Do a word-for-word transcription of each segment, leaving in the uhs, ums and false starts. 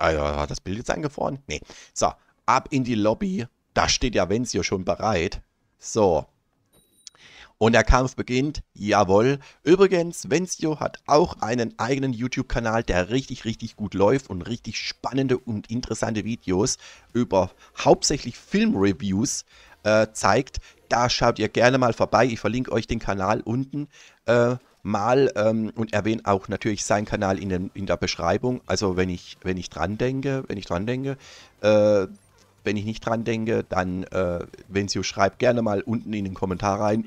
Ah ja, hat das Bild jetzt eingefroren? Nee. So, ab in die Lobby. Da steht ja Wenzio schon bereit. So. Und der Kampf beginnt. Jawohl. Übrigens, Wenzio hat auch einen eigenen YouTube-Kanal, der richtig, richtig gut läuft und richtig spannende und interessante Videos über hauptsächlich Filmreviews äh, zeigt. Da schaut ihr gerne mal vorbei. Ich verlinke euch den Kanal unten äh, mal ähm, und erwähne auch natürlich seinen Kanal in, den, in der Beschreibung. Also wenn ich, wenn ich dran denke, wenn ich dran denke, äh, wenn ich nicht dran denke, dann, äh, Wenzio, schreibt gerne mal unten in den Kommentar rein,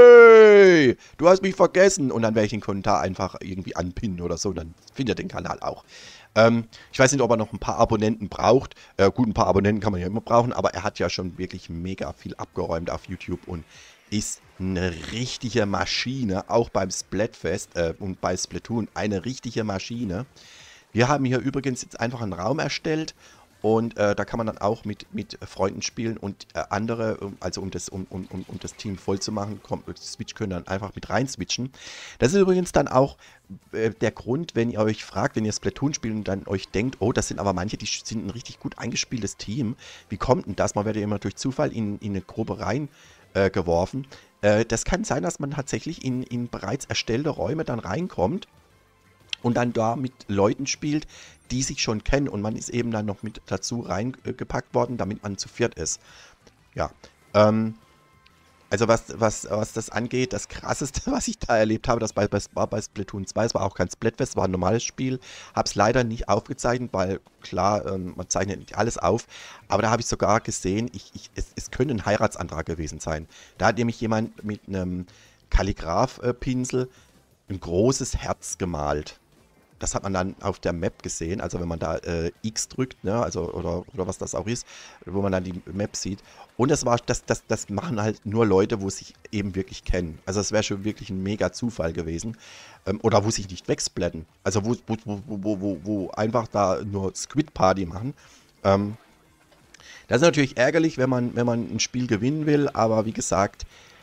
ey, du hast mich vergessen. Und dann werde ich den Kommentar einfach irgendwie anpinnen oder so. Dann findet ihr den Kanal auch. Ähm, ich weiß nicht, ob er noch ein paar Abonnenten braucht. Äh, gut, ein paar Abonnenten kann man ja immer brauchen, aber er hat ja schon wirklich mega viel abgeräumt auf YouTube und ist eine richtige Maschine, auch beim Splatfest äh, und bei Splatoon eine richtige Maschine. Wir haben hier übrigens jetzt einfach einen Raum erstellt und äh, da kann man dann auch mit, mit Freunden spielen und äh, andere, also um das, um, um, um, um das Team voll zu machen, kommt, Switch können dann einfach mit rein switchen. Das ist übrigens dann auch äh, der Grund, wenn ihr euch fragt, wenn ihr Splatoon spielt und dann euch denkt, oh, das sind aber manche, die sind ein richtig gut eingespieltes Team. Wie kommt denn das? Man wird ja immer durch Zufall in, in eine Gruppe rein äh, geworfen. Äh, das kann sein, dass man tatsächlich in, in bereits erstellte Räume dann reinkommt und dann da mit Leuten spielt, die sich schon kennen und man ist eben dann noch mit dazu reingepackt worden, damit man zu viert ist. Ja, ähm, also was, was, was das angeht, das Krasseste, was ich da erlebt habe, das bei, bei, war bei Splatoon zwei, es war auch kein Splatfest, war ein normales Spiel, habe es leider nicht aufgezeichnet, weil klar, ähm, man zeichnet nicht alles auf, aber da habe ich sogar gesehen, ich, ich, es, es könnte ein Heiratsantrag gewesen sein. Da hat nämlich jemand mit einem Kalligraph-Pinsel ein großes Herz gemalt. Das hat man dann auf der Map gesehen, also wenn man da äh, X drückt, ne, also oder, oder was das auch ist, wo man dann die Map sieht. Und das war, das, das, das machen halt nur Leute, wo sich eben wirklich kennen. Also es wäre schon wirklich ein mega Zufall gewesen. Ähm, oder wo sich nicht wegsplatten. Also wo, wo, wo, wo, wo, wo einfach da nur Squid Party machen. Ähm, das ist natürlich ärgerlich, wenn man, wenn man ein Spiel gewinnen will, aber wie gesagt,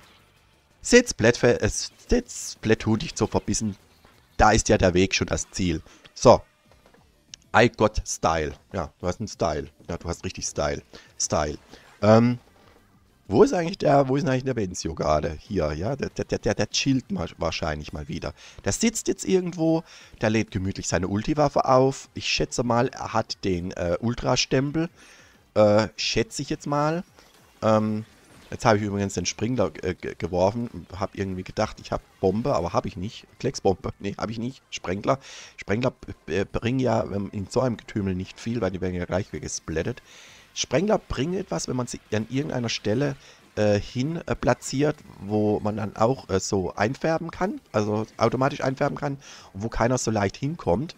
sitzt Splatoon dich so verbissen. Da ist ja der Weg schon das Ziel. So. I got Style. Ja, du hast einen Style. Ja, du hast richtig Style. Style. Ähm, wo ist eigentlich der, wo ist eigentlich der Wenzio gerade? Hier, ja, der, der, der, der chillt mal, wahrscheinlich mal wieder. Der sitzt jetzt irgendwo, der lädt gemütlich seine Ultiwaffe auf. Ich schätze mal, er hat den äh, Ultra-Stempel. Äh, schätze ich jetzt mal. Ähm, Jetzt habe ich übrigens den Springer äh, geworfen und habe irgendwie gedacht, ich habe Bombe, aber habe ich nicht. Klecksbombe, nee, habe ich nicht. Sprengler. Sprengler äh, bringen ja in so einem Getümmel nicht viel, weil die werden ja gleich weggesplattet. Sprengler bringen etwas, wenn man sie an irgendeiner Stelle äh, hin äh, platziert, wo man dann auch äh, so einfärben kann, also automatisch einfärben kann, und wo keiner so leicht hinkommt.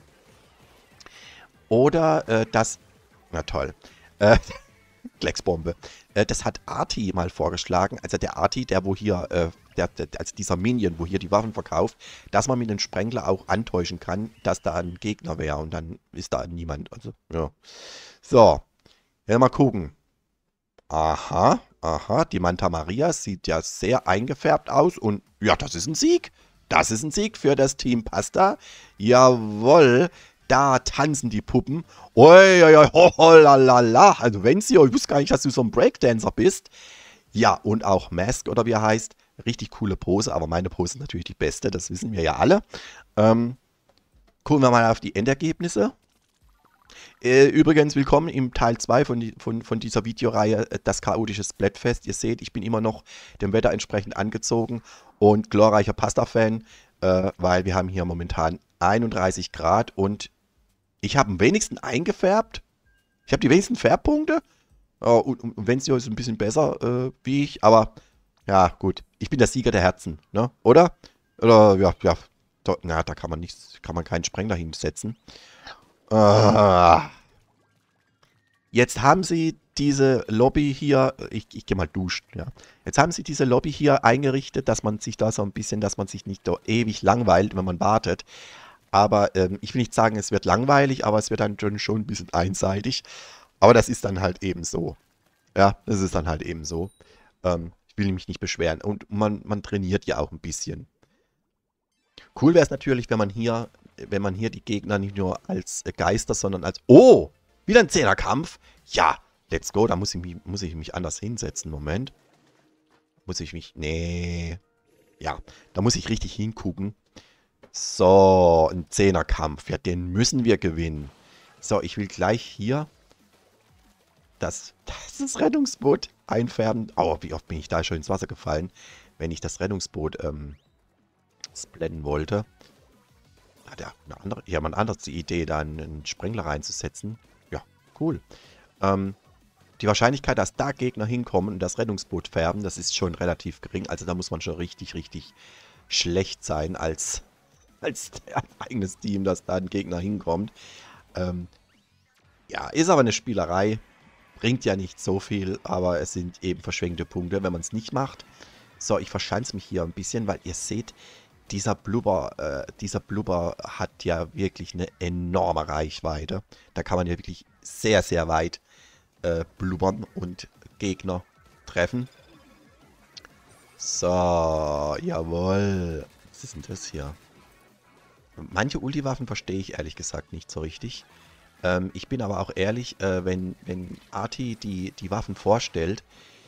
Oder äh, das, na toll, äh, Klecksbombe. Äh, das hat Arti mal vorgeschlagen, also der Arti, der wo hier, äh, der, der, also dieser Minion, wo hier die Waffen verkauft, dass man mit dem Sprengler auch antäuschen kann, dass da ein Gegner wäre und dann ist da niemand. Also, ja. So, ja, mal gucken. Aha, aha, die Manta Maria sieht ja sehr eingefärbt aus und ja, das ist ein Sieg. Das ist ein Sieg für das Team Pasta. Jawohl. Da tanzen die Puppen. Oi, oi, oi, ho, ho, la, la, la. Also Wenzio, ich wusste gar nicht, dass du so ein Breakdancer bist. Ja, und auch Mask, oder wie er heißt. Richtig coole Pose, aber meine Pose ist natürlich die beste, das wissen wir ja alle. Ähm, gucken wir mal auf die Endergebnisse. Äh, übrigens, willkommen im Teil zwei von, die, von, von dieser Videoreihe, das chaotische Splatfest. Ihr seht, ich bin immer noch dem Wetter entsprechend angezogen und glorreicher Pasta-Fan, äh, weil wir haben hier momentan einunddreißig Grad und ich habe am wenigsten eingefärbt. Ich habe die wenigsten Färbpunkte. Oh, und, und Wenzio ist ein bisschen besser äh, wie ich, aber ja, gut. Ich bin der Sieger der Herzen, ne? Oder? Oder, ja, ja. Da, na, da kann man nichts, kann man keinen Sprengler hinsetzen. Ah. Jetzt haben sie diese Lobby hier, ich, ich gehe mal duschen, ja. Jetzt haben sie diese Lobby hier eingerichtet, dass man sich da so ein bisschen, dass man sich nicht so ewig langweilt, wenn man wartet. Aber ähm, ich will nicht sagen, es wird langweilig, aber es wird dann schon, schon ein bisschen einseitig. Aber das ist dann halt eben so. Ja, das ist dann halt eben so. Ähm, ich will mich nicht beschweren. Und man, man trainiert ja auch ein bisschen. Cool wäre es natürlich, wenn man hier, wenn man hier die Gegner nicht nur als Geister, sondern als... Oh! Wieder ein Zehnerkampf. Ja, let's go. Da muss ich, mich, muss ich mich anders hinsetzen. Moment. Muss ich mich... Nee. Ja, da muss ich richtig hingucken. So, ein Zehnerkampf. Ja, den müssen wir gewinnen. So, ich will gleich hier das, das, das Rettungsboot einfärben. Oh, wie oft bin ich da schon ins Wasser gefallen, wenn ich das Rettungsboot ähm, splitten wollte. Hat ja eine andere, jemand anderes die Idee, da einen Sprengler reinzusetzen. Ja, cool. Ähm, die Wahrscheinlichkeit, dass da Gegner hinkommen und das Rettungsboot färben, das ist schon relativ gering. Also da muss man schon richtig, richtig schlecht sein als, als der eigenes Team, dass da ein Gegner hinkommt. Ähm, ja, ist aber eine Spielerei. Bringt ja nicht so viel, aber es sind eben verschwenkte Punkte, wenn man es nicht macht. So, ich verschanze mich hier ein bisschen, weil ihr seht, dieser Blubber, äh, dieser Blubber hat ja wirklich eine enorme Reichweite. Da kann man ja wirklich sehr, sehr weit äh, blubbern und Gegner treffen. So, jawohl. Was ist denn das hier? Manche Ulti-Waffen verstehe ich ehrlich gesagt nicht so richtig. Ähm, ich bin aber auch ehrlich, äh, wenn, wenn Arti die, die Waffen vorstellt,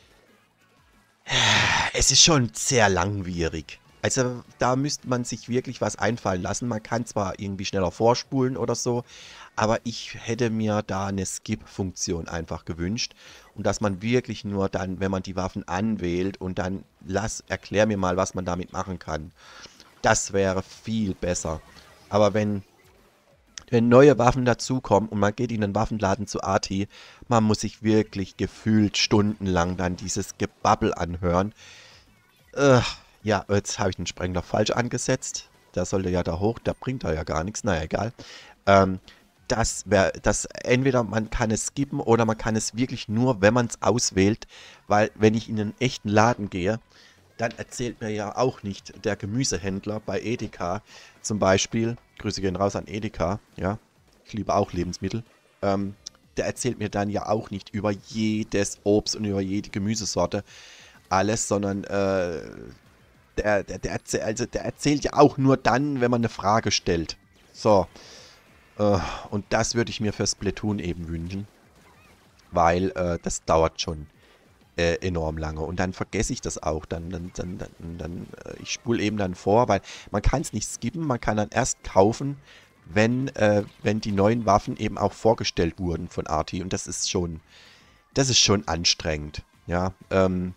es ist schon sehr langwierig. Also da müsste man sich wirklich was einfallen lassen. Man kann zwar irgendwie schneller vorspulen oder so, aber ich hätte mir da eine Skip-Funktion einfach gewünscht. Und dass man wirklich nur dann, wenn man die Waffen anwählt und dann lass, erklär mir mal, was man damit machen kann. Das wäre viel besser. Aber wenn... Wenn neue Waffen dazukommen und man geht in den Waffenladen zu Arti, man muss sich wirklich gefühlt stundenlang dann dieses Gebabbel anhören. Äh, ja, jetzt habe ich den Sprengler falsch angesetzt. Der sollte ja da hoch, der bringt da ja gar nichts. Naja, egal. Ähm, das wäre, das entweder man kann es skippen oder man kann es wirklich nur, wenn man es auswählt. Weil wenn ich in einen echten Laden gehe, dann erzählt mir ja auch nicht der Gemüsehändler bei Edeka zum Beispiel, Grüße gehen raus an Edeka, ja, ich liebe auch Lebensmittel, ähm, der erzählt mir dann ja auch nicht über jedes Obst und über jede Gemüsesorte alles, sondern äh, der, der, der, erzähl, also der erzählt ja auch nur dann, wenn man eine Frage stellt. So, äh, und das würde ich mir für Splatoon eben wünschen, weil äh, das dauert schon Äh, enorm lange. Und dann vergesse ich das auch. Dann, dann, dann, dann, dann äh, ich spule eben dann vor, weil man kann es nicht skippen, man kann dann erst kaufen, wenn, äh, wenn die neuen Waffen eben auch vorgestellt wurden von Arti. Und das ist schon, das ist schon anstrengend. Ja, ähm,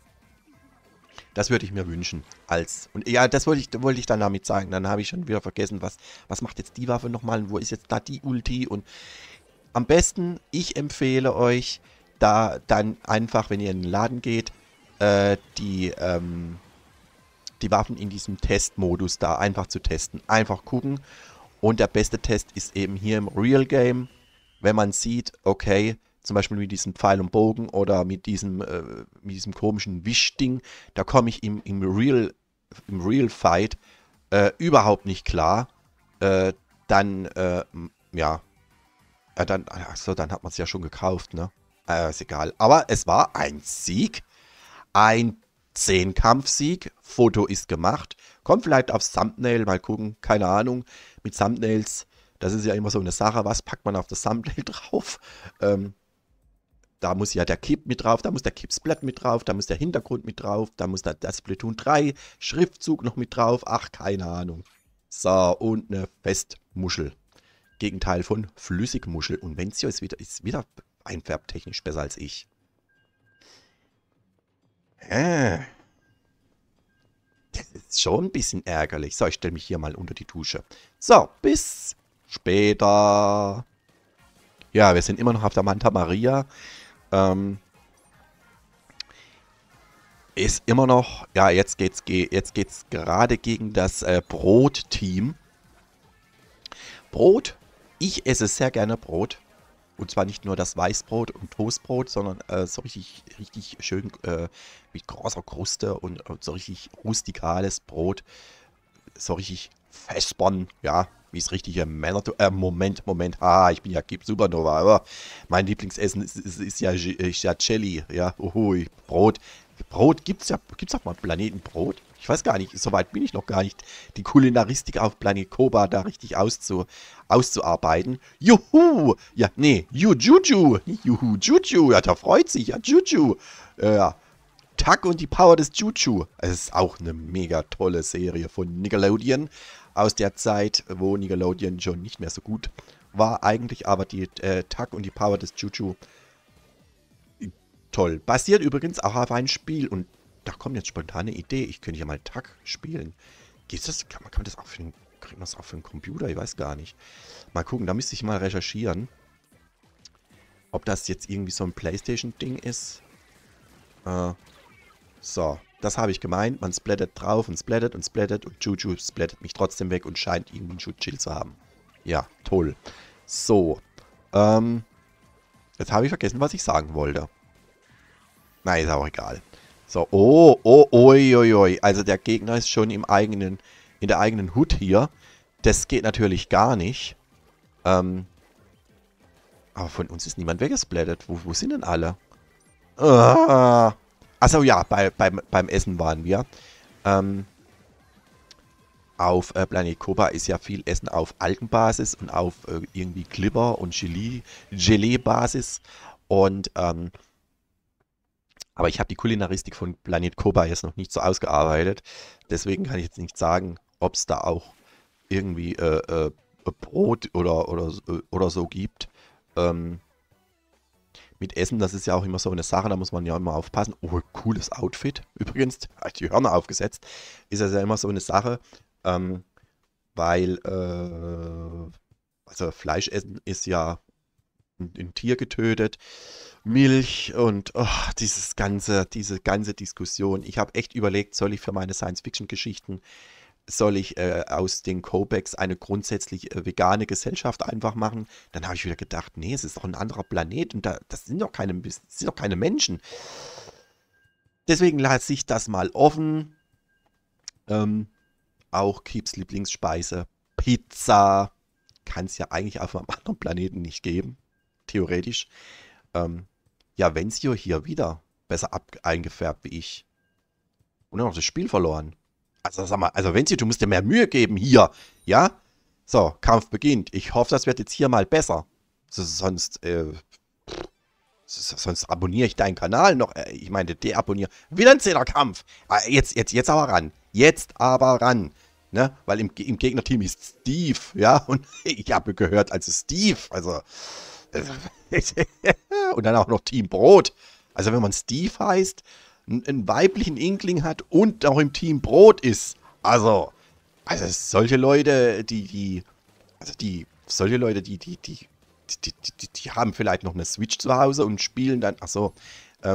das würde ich mir wünschen. Als, und ja, das wollte ich, wollte ich dann damit sagen. Dann habe ich schon wieder vergessen, was, was macht jetzt die Waffe nochmal und wo ist jetzt da die Ulti. Und am besten, ich empfehle euch, da dann einfach, wenn ihr in den Laden geht, äh, die, ähm, die Waffen in diesem Testmodus da einfach zu testen. Einfach gucken. Und der beste Test ist eben hier im Real Game, wenn man sieht, okay, zum Beispiel mit diesem Pfeil und Bogen oder mit diesem, äh, mit diesem komischen Wischding, da komme ich im, im, Real, im Real Fight äh, überhaupt nicht klar. Äh, dann, äh, ja, äh, dann, achso, dann hat man es ja schon gekauft, ne? Äh, ist egal. Aber es war ein Sieg. Ein Zehnkampfsieg. Foto ist gemacht. Kommt vielleicht aufs Thumbnail. Mal gucken. Keine Ahnung. Mit Thumbnails. Das ist ja immer so eine Sache. Was packt man auf das Thumbnail drauf? Ähm, da muss ja der Clip mit drauf. Da muss der Clipsblatt mit drauf. Da muss der Hintergrund mit drauf. Da muss da der Splatoon drei Schriftzug noch mit drauf. Ach, keine Ahnung. So, und eine Festmuschel. Gegenteil von Flüssigmuschel. Und Wenzio ist wieder, ist wieder einfärbtechnisch besser als ich. Äh. Das ist schon ein bisschen ärgerlich. So, ich stelle mich hier mal unter die Dusche. So, bis später. Ja, wir sind immer noch auf der Manta Maria. Ähm, ist immer noch, ja, jetzt geht's, jetzt geht's gerade gegen das äh, Brot-Team. Brot. Ich esse sehr gerne Brot. Und zwar nicht nur das Weißbrot und Toastbrot, sondern äh, so richtig, richtig schön äh, mit großer Kruste und, und so richtig rustikales Brot. So richtig Vespern, ja, wie es richtige Männer... Äh, Moment, Moment, ah, ich bin ja Supernova, aber mein Lieblingsessen ist, ist, ist, ja, ist ja Jelly, ja, uhui, Brot. Brot, gibt's ja, gibt's auf dem Planeten Brot? Ich weiß gar nicht, soweit bin ich noch gar nicht, die Kulinaristik auf Planet Koba da richtig auszu, auszuarbeiten. Juhu! Ja, nee, Ju Juju! Juhu, Juju! Ja, der freut sich. Ja, Juju! Ja, Tuck und die Power des Juju. Es ist auch eine mega tolle Serie von Nickelodeon. Aus der Zeit, wo Nickelodeon schon nicht mehr so gut war eigentlich, aber die äh, Tuck und die Power des Juju toll. Basiert übrigens auch auf ein Spiel und da kommt jetzt spontane Idee. Ich könnte ja mal Tuck spielen. Geht das? Kann man, kann man das auch für den, kriegt man das auch für den Computer? Ich weiß gar nicht. Mal gucken, da müsste ich mal recherchieren. Ob das jetzt irgendwie so ein PlayStation-Ding ist. Äh, so, das habe ich gemeint. Man splattet drauf und splattet und splattet und Juju splattet mich trotzdem weg und scheint irgendwie einen Schutzschild zu haben. Ja, toll. So, ähm, jetzt habe ich vergessen, was ich sagen wollte. Nein, ist auch egal. So, oh, oh, oi, oi, oi. Also der Gegner ist schon im eigenen, in der eigenen Hut hier. Das geht natürlich gar nicht. Ähm, aber von uns ist niemand weggesplattet. Wo, wo sind denn alle? Ah. Achso, ja, bei, beim, beim Essen waren wir. Ähm, auf äh, Planet Koba ist ja viel Essen auf Algenbasis und auf äh, irgendwie Glibber und Gelee, Gelee-Basis. Und, ähm, aber ich habe die Kulinaristik von Planet Koba jetzt noch nicht so ausgearbeitet. Deswegen kann ich jetzt nicht sagen, ob es da auch irgendwie äh, äh, Brot oder, oder, oder so gibt. Ähm, mit Essen, das ist ja auch immer so eine Sache, da muss man ja immer aufpassen. Oh, cooles Outfit. Übrigens, die Hörner aufgesetzt. Ist das ja immer so eine Sache, ähm, weil äh, also Fleischessen ist ja ein, ein Tier getötet. Milch und oh, dieses ganze, diese ganze Diskussion. Ich habe echt überlegt, soll ich für meine Science-Fiction-Geschichten, soll ich äh, aus den Codex eine grundsätzlich äh, vegane Gesellschaft einfach machen? Dann habe ich wieder gedacht, nee, es ist doch ein anderer Planet und da, das sind doch keine, das sind doch keine Menschen. Deswegen lasse ich das mal offen. Ähm, auch Keeps Lieblingsspeise, Pizza, kann es ja eigentlich auf einem anderen Planeten nicht geben, theoretisch. Ähm, ja, Venzio hier wieder besser ab eingefärbt wie ich. Und dann noch das Spiel verloren. Also sag mal, also Venzio, du musst dir mehr Mühe geben hier, ja? So, Kampf beginnt. Ich hoffe, das wird jetzt hier mal besser. So, sonst, äh, sonst abonniere ich deinen Kanal noch. Äh, ich meine, deabonniere. Wieder ein Zehner-Kampf. Ah, jetzt, jetzt, jetzt aber ran. Jetzt aber ran. Ne? Weil im, im Gegnerteam ist Steve, ja? Und ich habe gehört, also Steve, also... Und dann auch noch Team Brot. Also wenn man Steve heißt, einen weiblichen Inkling hat und auch im Team Brot ist. Also, also solche Leute, die, die, also die, solche Leute, die, die, die, die, die, die, die haben vielleicht noch eine Switch zu Hause und spielen dann, ach so, ähm,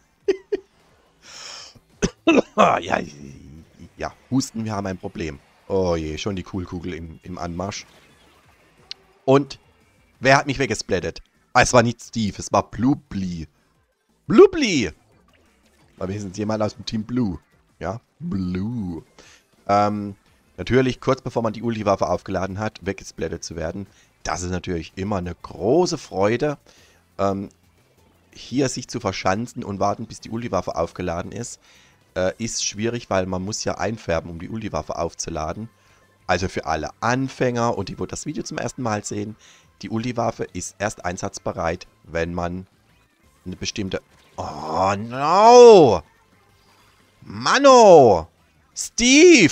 ja, ja, Husten, wir haben ein Problem. Oh je, schon die Coolkugel im, im Anmarsch. Und wer hat mich weggesplattet? Ah, es war nicht Steve, es war Blubli. Blubli! War wenigstens jemand aus dem Team Blue. Ja, Blue. Ähm, natürlich, kurz bevor man die Ulti-Waffe aufgeladen hat, weggesplattet zu werden. Das ist natürlich immer eine große Freude. Ähm, hier sich zu verschanzen und warten, bis die Ulti-Waffe aufgeladen ist, äh, ist schwierig, weil man muss ja einfärben, um die Ulti-Waffe aufzuladen. Also für alle Anfänger und die, wo das Video zum ersten Mal sehen, die Ulti-Waffe ist erst einsatzbereit, wenn man eine bestimmte... Oh, no! Mano! Steve!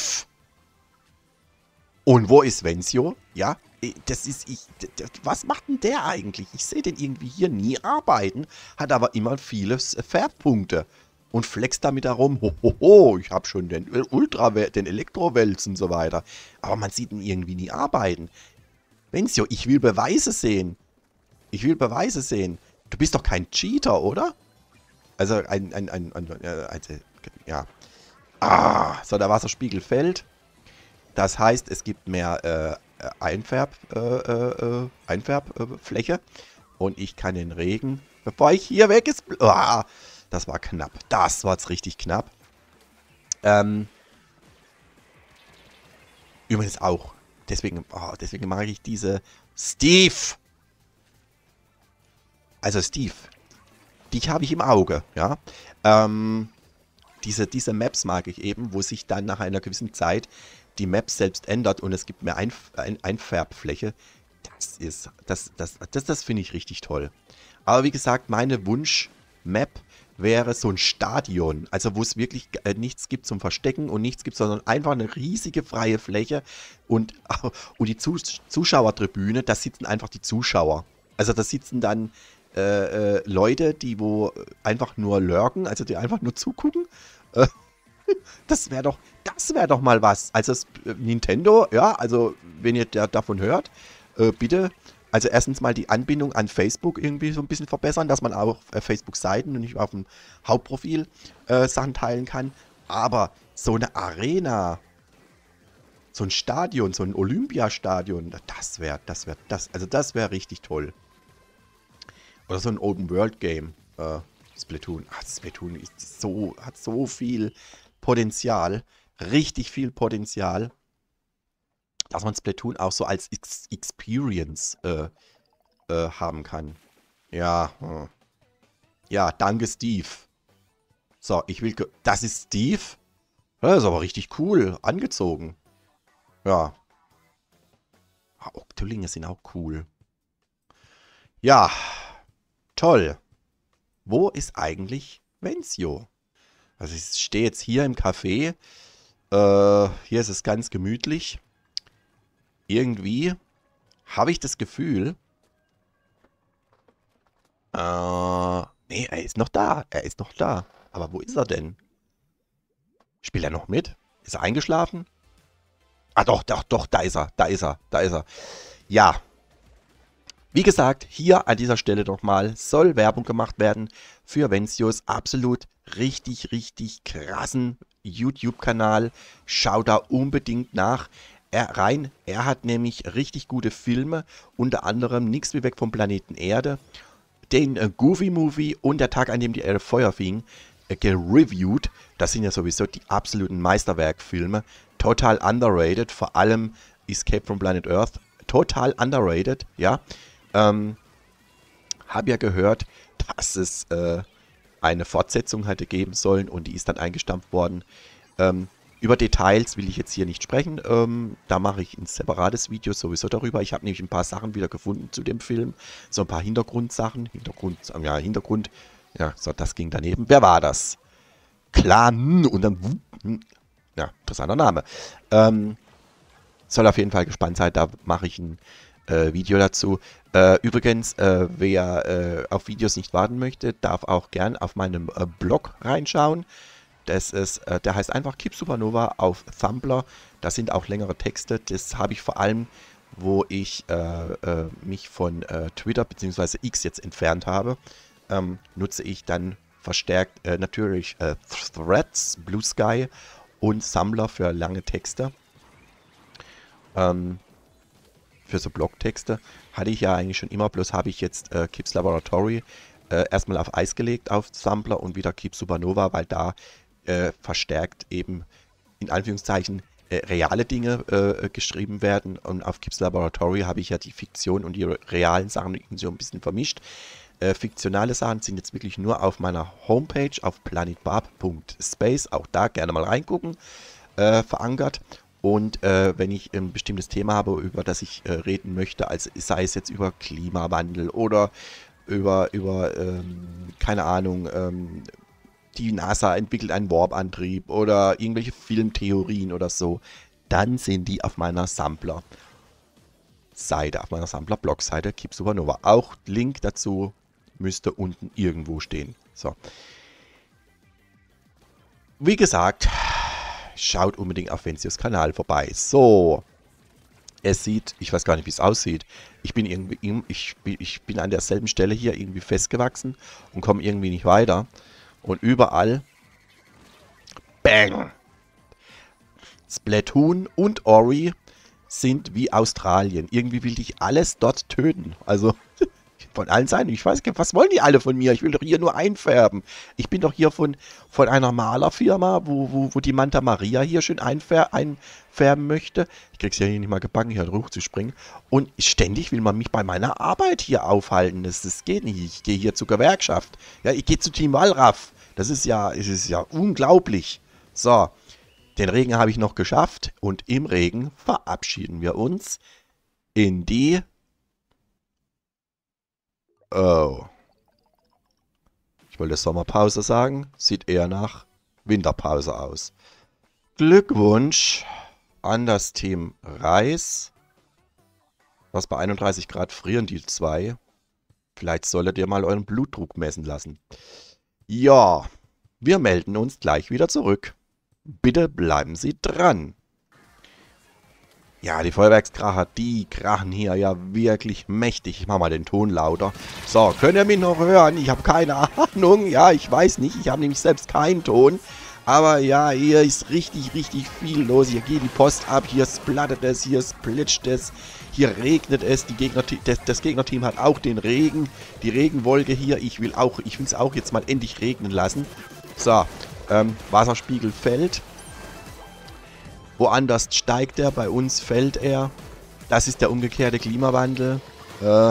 Und wo ist Venzio? Ja, das ist ich... Was macht denn der eigentlich? Ich sehe den irgendwie hier nie arbeiten, hat aber immer viele Färbpunkte. Und flext damit herum, ho, ho, ho, ich habe schon den Ultra, den Elektrowälz und so weiter. Aber man sieht ihn irgendwie nie arbeiten. Venzio, ich will Beweise sehen. Ich will Beweise sehen. Du bist doch kein Cheater, oder? Also ein, ein, ein, ein, ein, ein ja. Ah, so, der Wasserspiegel fällt. Das heißt, es gibt mehr äh, Einfärb, äh, äh, Einfärbfläche. Und ich kann den Regen, bevor ich hier weg ist... Ah, das war knapp. Das war jetzt richtig knapp. Ähm, übrigens auch. Deswegen, oh, deswegen mag ich diese Steve. Also Steve. Dich habe ich im Auge, ja. Ähm, diese, diese Maps mag ich eben, wo sich dann nach einer gewissen Zeit die Map selbst ändert und es gibt mehr Einf Ein Einfärbfläche. Das ist, das, das, das, das finde ich richtig toll. Aber wie gesagt, meine Wunsch-Map wäre so ein Stadion, also wo es wirklich äh, nichts gibt zum Verstecken und nichts gibt, sondern einfach eine riesige freie Fläche und, und die Zus Zuschauertribüne, da sitzen einfach die Zuschauer. Also da sitzen dann äh, äh, Leute, die wo einfach nur lurken, also die einfach nur zugucken. Äh, das wäre doch, das wäre doch mal was. Also das, äh, Nintendo, ja, also wenn ihr da, davon hört, äh, bitte. Also erstens mal die Anbindung an Facebook irgendwie so ein bisschen verbessern, dass man auch äh, Facebook-Seiten und nicht auf dem Hauptprofil äh, Sachen teilen kann. Aber so eine Arena, so ein Stadion, so ein Olympiastadion, das wäre, das wäre, das, also das wäre richtig toll. Oder so ein Open-World-Game, äh, Splatoon. Ach, Splatoon ist so, hat so viel Potenzial, richtig viel Potenzial, dass man Splatoon auch so als Ex Experience äh, äh, haben kann. Ja. Hm. Ja, danke Steve. So, ich will... Das ist Steve? Das ist aber richtig cool. Angezogen. Ja. Ah, Octolinge sind auch cool. Ja. Toll. Wo ist eigentlich Vencio? Also ich stehe jetzt hier im Café. Äh, hier ist es ganz gemütlich. Irgendwie habe ich das Gefühl, äh, nee, er ist noch da. Er ist noch da. Aber wo ist er denn? Spielt er noch mit? Ist er eingeschlafen? Ah, doch, doch, doch, da ist er. Da ist er. Da ist er. Ja. Wie gesagt, hier an dieser Stelle nochmal soll Werbung gemacht werden für Vencios absolut richtig, richtig krassen YouTube-Kanal. Schaut da unbedingt nach. Er rein, er hat nämlich richtig gute Filme, unter anderem Nix wie weg vom Planeten Erde, den äh, Goofy Movie und der Tag, an dem die Erde Feuer fing, äh, gereviewt. Das sind ja sowieso die absoluten Meisterwerkfilme. Total underrated, vor allem Escape from Planet Earth. Total underrated, ja. Ähm, hab ja gehört, dass es äh, eine Fortsetzung hätte geben sollen und die ist dann eingestampft worden. Ähm, Über Details will ich jetzt hier nicht sprechen. Ähm, da mache ich ein separates Video sowieso darüber. Ich habe nämlich ein paar Sachen wieder gefunden zu dem Film. So ein paar Hintergrundsachen. Hintergrund, ja, Hintergrund. Ja, so, das ging daneben. Wer war das? Clan und dann... Ja, interessanter Name. Ähm, soll auf jeden Fall gespannt sein. Da mache ich ein äh, Video dazu. Äh, übrigens, äh, wer äh, auf Videos nicht warten möchte, darf auch gern auf meinem äh, Blog reinschauen. Das ist, äh, der heißt einfach Keep Supernova auf Tumblr. Da sind auch längere Texte. Das habe ich vor allem, wo ich äh, äh, mich von äh, Twitter bzw. X jetzt entfernt habe, ähm, nutze ich dann verstärkt äh, natürlich äh, Threads, Blue Sky und Tumblr für lange Texte. Ähm, für so Blogtexte hatte ich ja eigentlich schon immer, bloß habe ich jetzt äh, Keeps Laboratory äh, erstmal auf Eis gelegt auf Tumblr und wieder Keep Supernova, weil da Äh, verstärkt eben in Anführungszeichen äh, reale Dinge äh, geschrieben werden. Und auf Keeps Laboratory habe ich ja die Fiktion und die realen Sachen so ein bisschen vermischt. Äh, fiktionale Sachen sind jetzt wirklich nur auf meiner Homepage auf planetbarb punkt space, auch da gerne mal reingucken, äh, verankert. Und äh, wenn ich ein bestimmtes Thema habe, über das ich äh, reden möchte, also sei es jetzt über Klimawandel oder über, über ähm, keine Ahnung, ähm, die NASA entwickelt einen Warp-Antrieb oder irgendwelche Filmtheorien oder so, dann sind die auf meiner Sampler-Seite, auf meiner Sampler-Blog-Seite Keep Supernova. Auch Link dazu müsste unten irgendwo stehen. So. Wie gesagt, schaut unbedingt auf Vencios Kanal vorbei. So. Es sieht, ich weiß gar nicht, wie es aussieht. Ich bin irgendwie, ich, ich bin an derselben Stelle hier irgendwie festgewachsen und komme irgendwie nicht weiter. Und überall, bang, Splatoon und Ori sind wie Australien. Irgendwie will ich alles dort töten. Also von allen Seiten. Ich weiß nicht, was wollen die alle von mir? Ich will doch hier nur einfärben. Ich bin doch hier von, von einer Malerfirma, wo, wo, wo die Manta Maria hier schön einfär, einfärben möchte. Ich krieg's ja hier nicht mal gebacken, hier hochzuspringen. Und ständig will man mich bei meiner Arbeit hier aufhalten. Das, das geht nicht. Ich gehe hier zur Gewerkschaft. Ja, ich gehe zu Team Wallraff. Das ist ja, es ist ja unglaublich. So, den Regen habe ich noch geschafft. Und im Regen verabschieden wir uns in die... Oh. Ich wollte Sommerpause sagen. Sieht eher nach Winterpause aus. Glückwunsch an das Team Reis. Was bei einunddreißig Grad frieren die zwei. Vielleicht solltet ihr mal euren Blutdruck messen lassen. Ja, wir melden uns gleich wieder zurück. Bitte bleiben Sie dran. Ja, die Feuerwerkskracher, die krachen hier ja wirklich mächtig. Ich mache mal den Ton lauter. So, könnt ihr mich noch hören? Ich habe keine Ahnung. Ja, ich weiß nicht. Ich habe nämlich selbst keinen Ton. Aber ja, hier ist richtig, richtig viel los. Hier geht die Post ab. Hier splattert es. Hier splitscht es. Hier regnet es. Die Gegner, das, das Gegnerteam hat auch den Regen. Die Regenwolke hier. Ich will auch, ich will es auch jetzt mal endlich regnen lassen. So, ähm, Wasserspiegel fällt. Woanders steigt er, bei uns fällt er. Das ist der umgekehrte Klimawandel. Äh,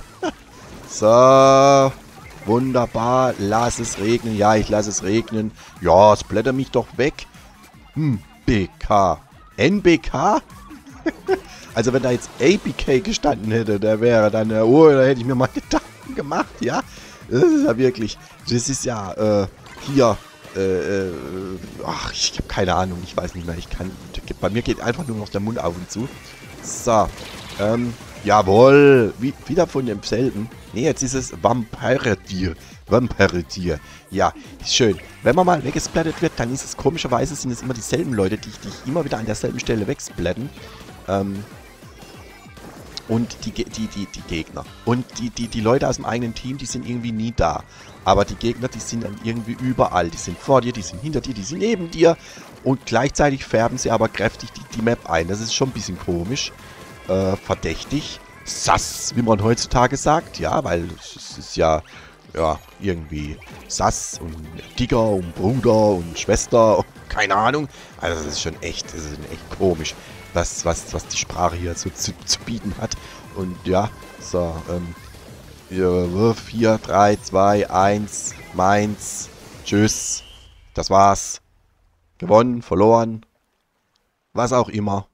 so, wunderbar. Lass es regnen. Ja, ich lasse es regnen. Ja, es blättert mich doch weg. Hm, B K. N B K? Also wenn da jetzt A B K gestanden hätte, der wäre dann, äh, oh, da hätte ich mir mal Gedanken gemacht, ja. Das ist ja wirklich, das ist ja, äh, hier... Äh, äh, ach, ich habe keine Ahnung, ich weiß nicht mehr, ich kann, bei mir geht einfach nur noch der Mund auf und zu. So, ähm, jawohl, wie, wieder von demselben. Ne, jetzt ist es Vampire-Tier, Vampire-Tier, ja, ist schön. Wenn man mal weggesplattet wird, dann ist es komischerweise, sind es immer dieselben Leute, die dich immer wieder an derselben Stelle wegsplatten. Ähm, und die, die, die, die Gegner. Und die, die, die Leute aus dem eigenen Team, die sind irgendwie nie da. Aber die Gegner, die sind dann irgendwie überall. Die sind vor dir, die sind hinter dir, die sind neben dir. Und gleichzeitig färben sie aber kräftig die, die Map ein. Das ist schon ein bisschen komisch. Äh, verdächtig. Sass, wie man heutzutage sagt. Ja, weil es ist ja, ja, irgendwie Sass und Digger und Bruder und Schwester. Und keine Ahnung. Also das ist schon echt, das ist echt komisch. Was, was, was die Sprache hier so zu, zu bieten hat. Und ja, so, ähm, vier, drei, zwei, eins, meins, tschüss, das war's. Gewonnen, verloren, was auch immer.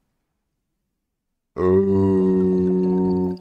Äh.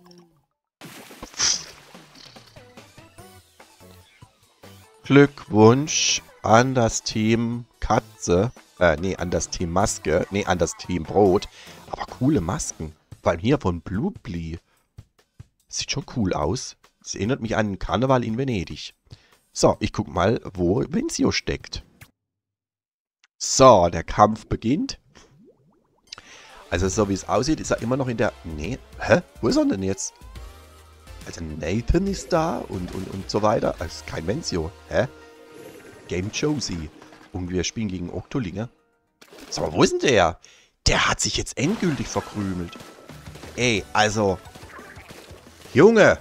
Glückwunsch an das Team Katze. Äh, nee, an das Team Maske. Nee, an das Team Brot. Aber coole Masken. Vor allem hier von Blubli. Sieht schon cool aus. Es erinnert mich an den Karneval in Venedig. So, ich guck mal, wo Venzio steckt. So, der Kampf beginnt. Also, so wie es aussieht, ist er immer noch in der... Nee, hä? Wo ist er denn jetzt? Also, Nathan ist da und, und, und so weiter. Also, kein Venzio. Hä? Game Josie. Und wir spielen gegen Octolinge. Sag mal, wo ist denn der? Der hat sich jetzt endgültig verkrümelt. Ey, also... Junge!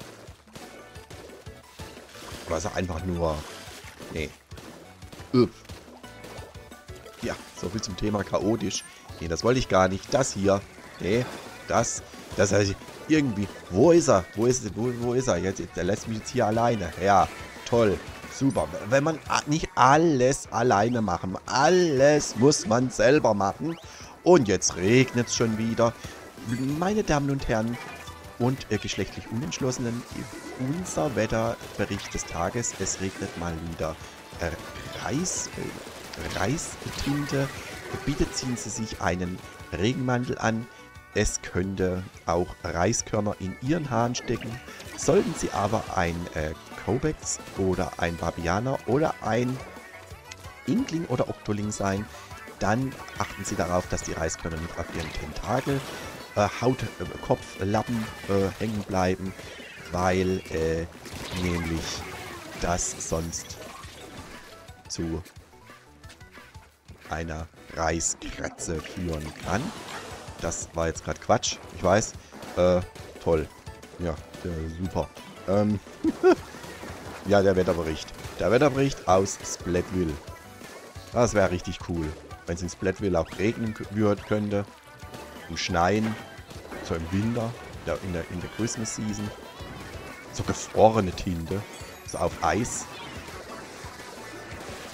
Oder ist er einfach nur... Nee. Üpp. Ja, so viel zum Thema chaotisch. Nee, das wollte ich gar nicht. Das hier. Nee, das. Das heißt, irgendwie... Wo ist er? Wo ist, wo, wo ist er? Jetzt, der lässt mich jetzt hier alleine. Ja, toll. Super. Wenn man nicht alles alleine machen. Alles muss man selber machen. Und jetzt regnet es schon wieder. Meine Damen und Herren und äh, geschlechtlich Unentschlossenen, unser Wetterbericht des Tages. Es regnet mal wieder äh, Reis, äh, Reistinte. Bitte ziehen Sie sich einen Regenmantel an. Es könnte auch Reiskörner in Ihren Haaren stecken. Sollten Sie aber ein äh, Kobex oder ein Babianer oder ein Inkling oder Octoling sein, dann achten Sie darauf, dass die Reiskörner nicht auf Ihren Tentakel, äh, Haut, äh, Kopf, Lappen äh, hängen bleiben, weil äh, nämlich das sonst zu einer Reiskratze führen kann. Das war jetzt gerade Quatsch, ich weiß. Äh, toll. Ja, äh, super. Ähm, ja, der Wetterbericht. Der Wetterbericht aus Splattville. Das wäre richtig cool, wenn es in Splattville auch regnen würde, könnte. Und schneien. So im Winter, der, in, der, in der Christmas Season. So gefrorene Tinte. So auf Eis.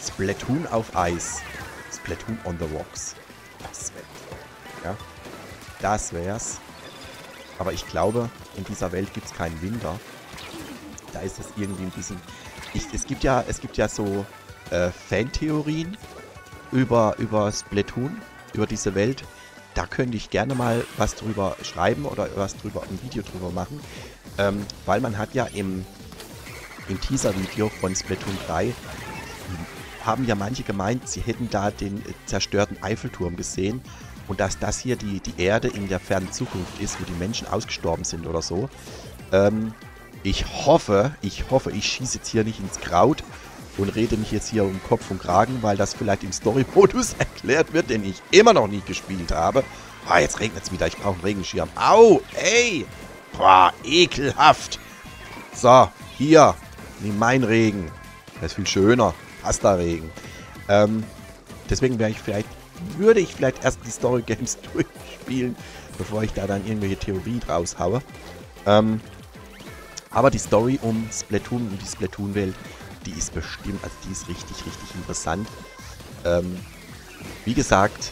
Splatoon auf Eis. Splatoon on the Rocks. Das wär's. Ja, das wär's. Aber ich glaube, in dieser Welt gibt es keinen Winter. Da ist es irgendwie ein bisschen... Ich, es, gibt ja, es gibt ja so äh, Fantheorien über, über Splatoon, über diese Welt. Da könnte ich gerne mal was drüber schreiben oder was drüber, ein Video drüber machen. Ähm, weil man hat ja im, im Teaser-Video von Splatoon drei haben ja manche gemeint, sie hätten da den äh, zerstörten Eiffelturm gesehen. Und dass das hier die, die Erde in der fernen Zukunft ist, wo die Menschen ausgestorben sind oder so. Ähm, ich hoffe, ich hoffe, ich schieße jetzt hier nicht ins Kraut und rede mich jetzt hier um Kopf und Kragen, weil das vielleicht im Story-Modus erklärt wird, den ich immer noch nicht gespielt habe. Ah, jetzt regnet es wieder, ich brauche einen Regenschirm. Au, ey! Boah, ekelhaft! So, hier, nimm mein Regen. Der ist viel schöner. Pasta-Regen. Ähm, deswegen wäre ich vielleicht... würde ich vielleicht erst die Story Games durchspielen, bevor ich da dann irgendwelche Theorien draus haue. Ähm, aber die Story um Splatoon und die Splatoon-Welt, die ist bestimmt, also die ist richtig, richtig interessant. Ähm, wie gesagt,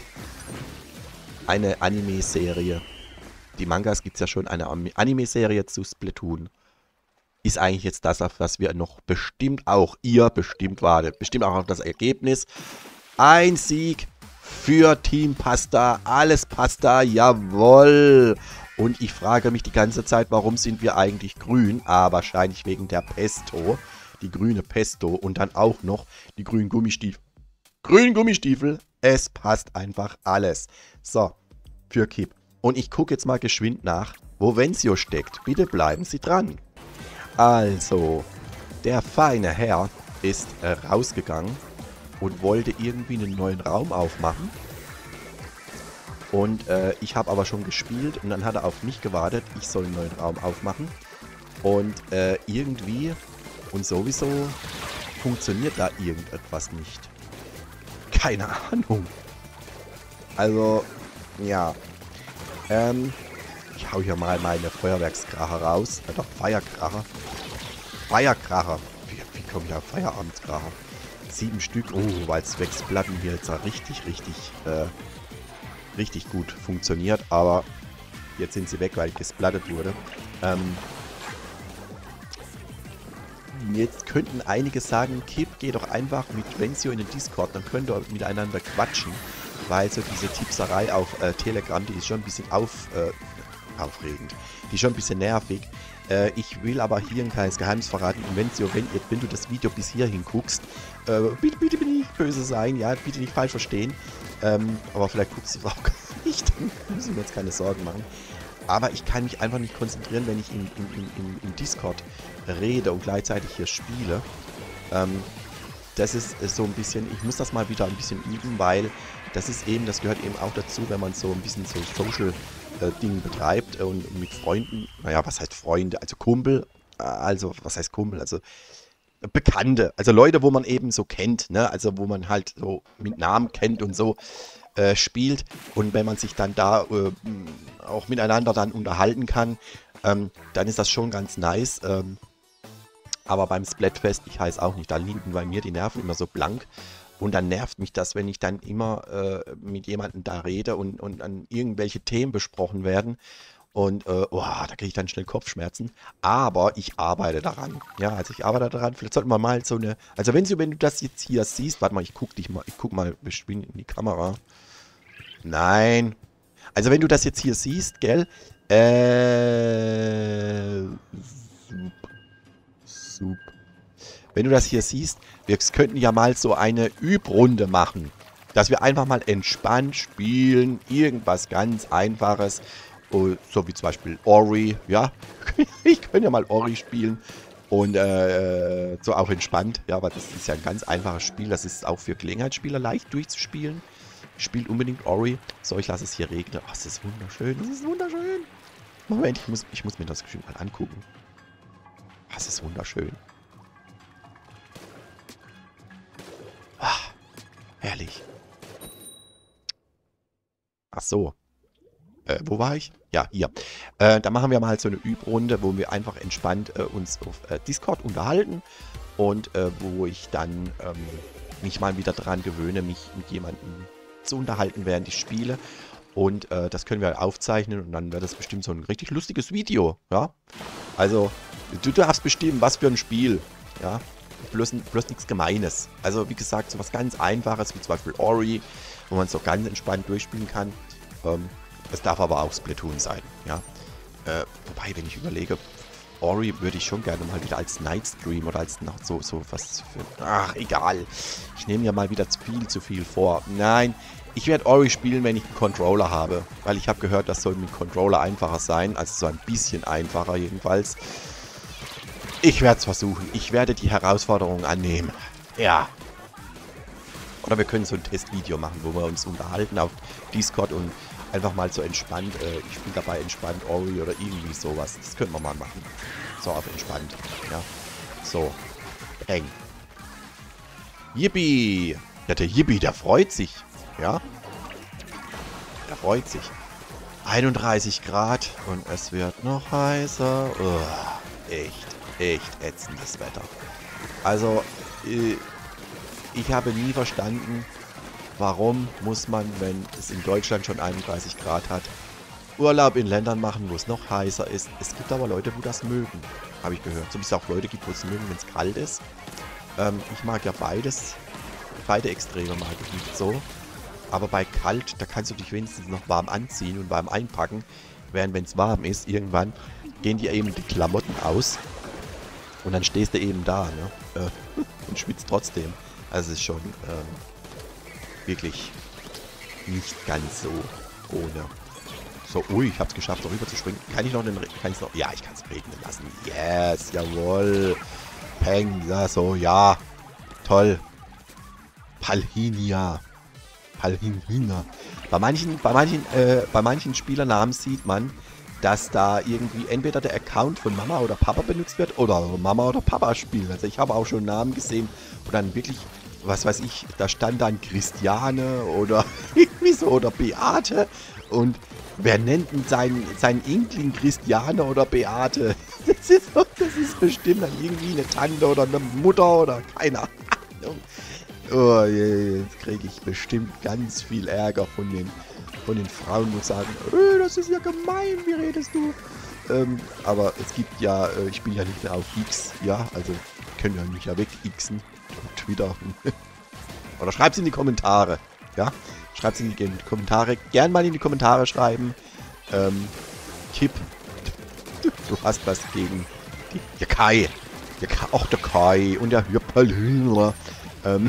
eine Anime-Serie. Die Mangas gibt es ja schon, eine Anime-Serie zu Splatoon. Ist eigentlich jetzt das, auf was wir noch bestimmt auch, ihr bestimmt wartet. Bestimmt auch auf das Ergebnis. Ein Sieg für Team Pasta, alles Pasta, jawohl. Und ich frage mich die ganze Zeit, warum sind wir eigentlich grün? Ah, wahrscheinlich wegen der Pesto, die grüne Pesto und dann auch noch die grünen Gummistiefel. Grünen Gummistiefel, es passt einfach alles. So, für Kipp. Und ich gucke jetzt mal geschwind nach, wo Wenzio steckt. Bitte bleiben Sie dran. Also, der feine Herr ist äh, rausgegangen und wollte irgendwie einen neuen Raum aufmachen. Und äh, ich habe aber schon gespielt und dann hat er auf mich gewartet, ich soll einen neuen Raum aufmachen. Und äh, irgendwie und sowieso funktioniert da irgendetwas nicht. Keine Ahnung. Also, ja. Ähm, ich hau hier mal meine Feuerwerkskracher raus. Äh, doch, Feierkracher. Feierkracher. Wie, wie komme ich auf Feierabendskracher? Sieben Stück. Oh, weil es Wechselplatten hier jetzt richtig, richtig, äh, richtig gut funktioniert. Aber jetzt sind sie weg, weil ich gesplattet wurde. Ähm, jetzt könnten einige sagen, Kipp, geh doch einfach mit Wenzio in den Discord, dann könnt ihr miteinander quatschen. Weil so diese Tippserei auf äh, Telegram, die ist schon ein bisschen auf, äh, aufregend. Die ist schon ein bisschen nervig. Äh, ich will aber hier ein kleines Geheimnis verraten. Und Wenzio, wenn, wenn du das Video bis hierhin guckst, äh, bitte, bitte, bitte nicht böse sein, ja, bitte nicht falsch verstehen. Ähm, aber vielleicht guckst du es auch gar nicht, dann müssen wir uns keine Sorgen machen. Aber ich kann mich einfach nicht konzentrieren, wenn ich im, im, im, im Discord rede und gleichzeitig hier spiele. Ähm, das ist, ist so ein bisschen, ich muss das mal wieder ein bisschen üben, weil das ist eben, das gehört eben auch dazu, wenn man so ein bisschen so Social-Ding äh, betreibt äh, und mit Freunden, naja, was heißt Freunde, also Kumpel, äh, also was heißt Kumpel, also äh, Bekannte, also Leute, wo man eben so kennt, ne, also wo man halt so mit Namen kennt und so äh, spielt und wenn man sich dann da äh, auch miteinander dann unterhalten kann, ähm, dann ist das schon ganz nice, ähm, aber beim Splatfest, ich heiße auch nicht, da liegen bei mir die Nerven immer so blank. Und dann nervt mich das, wenn ich dann immer äh, mit jemandem da rede und, und dann irgendwelche Themen besprochen werden. Und äh, oh, da kriege ich dann schnell Kopfschmerzen. Aber ich arbeite daran. Ja, also ich arbeite daran. Vielleicht sollten wir mal so eine... Also wenn du, wenn du das jetzt hier siehst... Warte mal, ich guck dich mal... Ich guck mal geschwind in die Kamera. Nein. Also wenn du das jetzt hier siehst, gell? Äh... Sup. Wenn du das hier siehst, wir könnten ja mal so eine Übrunde machen. Dass wir einfach mal entspannt spielen. Irgendwas ganz Einfaches. So wie zum Beispiel Ori. Ja, ich könnte ja mal Ori spielen. Und äh, so auch entspannt. Ja, aber das ist ja ein ganz einfaches Spiel. Das ist auch für Gelegenheitsspieler leicht durchzuspielen. Spielt unbedingt Ori. So, ich lasse es hier regnen. Oh, das ist wunderschön. Das ist wunderschön. Moment, ich muss, ich muss mir das bestimmt mal angucken. Das ist wunderschön. Ah, herrlich. Ach so. Äh, wo war ich? Ja, hier. Äh, da machen wir mal so eine Übrunde, wo wir einfach entspannt äh, uns auf äh, Discord unterhalten. Und äh, wo ich dann, ähm, mich mal wieder daran gewöhne, mich mit jemandem zu unterhalten, während ich spiele. Und äh, das können wir aufzeichnen und dann wäre das bestimmt so ein richtig lustiges Video, ja. Also, du darfst bestimmen, was für ein Spiel, ja. Bloß, bloß nichts Gemeines. Also, wie gesagt, so was ganz Einfaches, wie zum Beispiel Ori, wo man es so ganz entspannt durchspielen kann. Ähm, es darf aber auch Splatoon sein, ja. Äh, wobei, wenn ich überlege, Ori würde ich schon gerne mal wieder als Nightstream oder als noch so, so was für... Ach, egal. Ich nehme ja mal wieder zu viel, zu viel vor. Nein, ich werde Ori spielen, wenn ich einen Controller habe. Weil ich habe gehört, das soll mit Controller einfacher sein. Also so ein bisschen einfacher jedenfalls. Ich werde es versuchen. Ich werde die Herausforderung annehmen. Ja. Oder wir können so ein Testvideo machen, wo wir uns unterhalten auf Discord und einfach mal so entspannt, äh, ich spiele dabei entspannt Ori oder irgendwie sowas. Das können wir mal machen. So auf entspannt. Ja. So. Eng. Yippie! Ja, der Yippie, der freut sich. Ja. Der freut sich. einunddreißig Grad und es wird noch heißer. Oh, echt, echt ätzendes Wetter. Also, äh, ich habe nie verstanden, warum muss man, wenn es in Deutschland schon einunddreißig Grad hat, Urlaub in Ländern machen, wo es noch heißer ist. Es gibt aber Leute, wo das mögen, habe ich gehört. So wie es auch Leute gibt, wo es mögen, wenn es kalt ist. Ähm, ich mag ja beides. Beide Extreme mag ich nicht so. Aber bei kalt, da kannst du dich wenigstens noch warm anziehen und warm einpacken. Während wenn es warm ist, irgendwann gehen dir eben die Klamotten aus. Und dann stehst du eben da, ne? Äh, und schwitzt trotzdem. Also es ist schon ähm, wirklich nicht ganz so ohne. So, ui, ich hab's geschafft, darüber zu springen. Kann ich noch den... Kann ich's noch... Ja, ich kann es regnen lassen. Yes, jawohl. Peng, ja, so, ja. Toll. Palhinia. Palhinia. Bei manchen, bei manchen, äh, bei manchen Spielernamen sieht man, dass da irgendwie entweder der Account von Mama oder Papa benutzt wird oder Mama oder Papa spielen. Also ich habe auch schon Namen gesehen, wo dann wirklich, was weiß ich, da stand dann Christiane oder irgendwie so oder Beate und wer nennt denn seinen, seinen Inkling Christiane oder Beate? Das ist, das ist bestimmt dann irgendwie eine Tante oder eine Mutter oder keine Ahnung. Oh, jetzt kriege ich bestimmt ganz viel Ärger von den, von den Frauen und sagen, äh, das ist ja gemein, wie redest du? Ähm, aber es gibt ja, äh, ich bin ja nicht mehr auf X, ja, also können ja mich ja weg-Xen auf Twitter. Oder schreibt es in die Kommentare, ja? Schreibt es in die Kommentare, gern mal in die Kommentare schreiben. Ähm, Tipp, du hast was gegen die, der Kai. Der Kai, auch der Kai und der Hüpperlhühner. Ähm,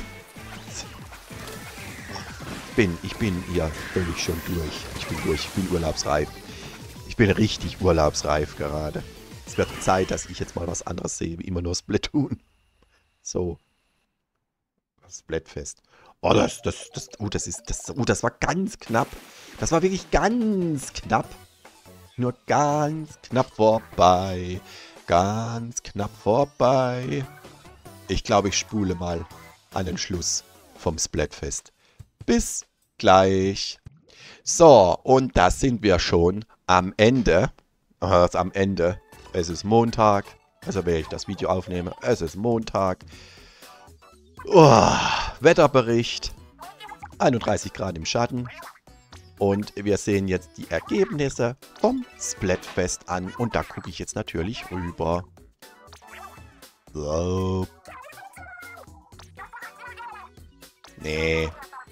bin, ich bin ja völlig schon durch. Ich bin durch, ich bin urlaubsreif. Ich bin richtig urlaubsreif gerade. Es wird Zeit, dass ich jetzt mal was anderes sehe, wie immer nur Splatoon. So. Das Splatfest. Oh, das, das, das, oh, das ist, das, oh, das war ganz knapp. Das war wirklich ganz knapp. Nur ganz knapp vorbei. Ganz knapp vorbei. Ich glaube, ich spule mal an den Schluss vom Splatfest. Bis gleich. So, und da sind wir schon am Ende. Äh, am Ende. Es ist Montag. Also, wenn ich das Video aufnehme, es ist Montag. Oh, Wetterbericht. einunddreißig Grad im Schatten. Und wir sehen jetzt die Ergebnisse vom Splatfest an. Und da gucke ich jetzt natürlich rüber. So. Nee.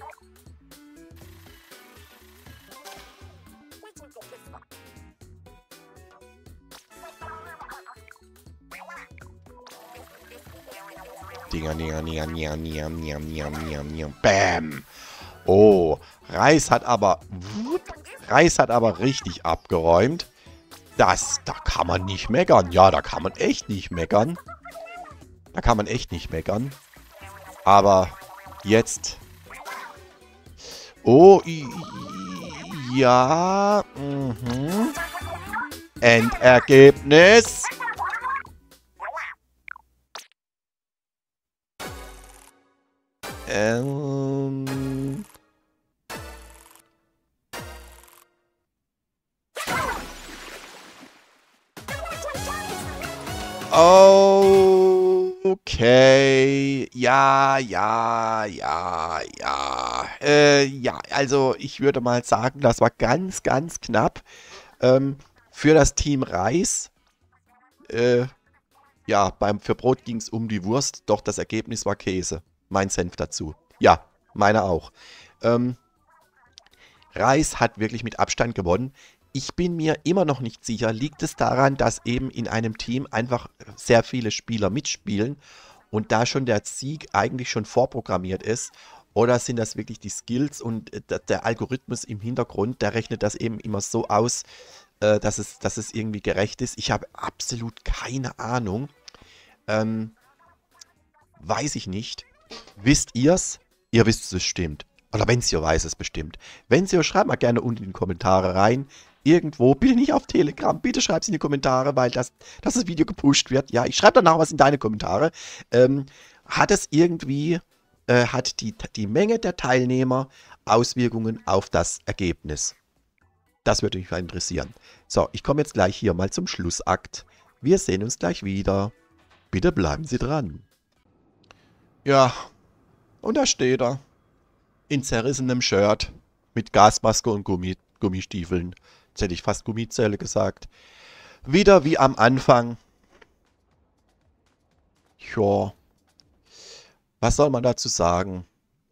Dinger, Dinger, Dinger, Dinger, Dinger, Dinger, Dinger, Dinger, Dinger. Bam. Oh, Reis hat aber... Reis hat aber richtig abgeräumt. Das, da kann man nicht meckern. Ja, da kann man echt nicht meckern. Da kann man echt nicht meckern. Aber jetzt... Oh, ja. Mhm. Endergebnis. Ähm... Oh, Okay, ja, ja, ja, ja. Äh, ja, also ich würde mal sagen, das war ganz, ganz knapp. Ähm, für das Team Reis, äh, ja, beim, für Brot ging es um die Wurst, doch das Ergebnis war Käse. Mein Senf dazu. Ja, meiner auch. Ähm, Reis hat wirklich mit Abstand gewonnen. Ich bin mir immer noch nicht sicher, liegt es daran, dass eben in einem Team einfach sehr viele Spieler mitspielen und da schon der Sieg eigentlich schon vorprogrammiert ist? Oder sind das wirklich die Skills und äh, der der Algorithmus im Hintergrund, der rechnet das eben immer so aus, äh, dass es, dass es irgendwie gerecht ist? Ich habe absolut keine Ahnung. Ähm, Weiß ich nicht. Wisst ihr's? Ihr wisst es bestimmt. Oder Wenzio weiß es bestimmt. Wenzio, schreibt mal gerne unten in die Kommentare rein. Irgendwo, bitte nicht auf Telegram, bitte schreibt es in die Kommentare, weil das, dass das Video gepusht wird. Ja, ich schreibe danach was in deine Kommentare. Ähm, hat es irgendwie, äh, hat die, die Menge der Teilnehmer Auswirkungen auf das Ergebnis? Das würde mich mal interessieren. So, ich komme jetzt gleich hier mal zum Schlussakt. Wir sehen uns gleich wieder. Bitte bleiben Sie dran. Ja, und da steht er. In zerrissenem Shirt, mit Gasmaske und Gummi Gummistiefeln. Jetzt hätte ich fast Gummizelle gesagt. Wieder wie am Anfang. Tja, was soll man dazu sagen?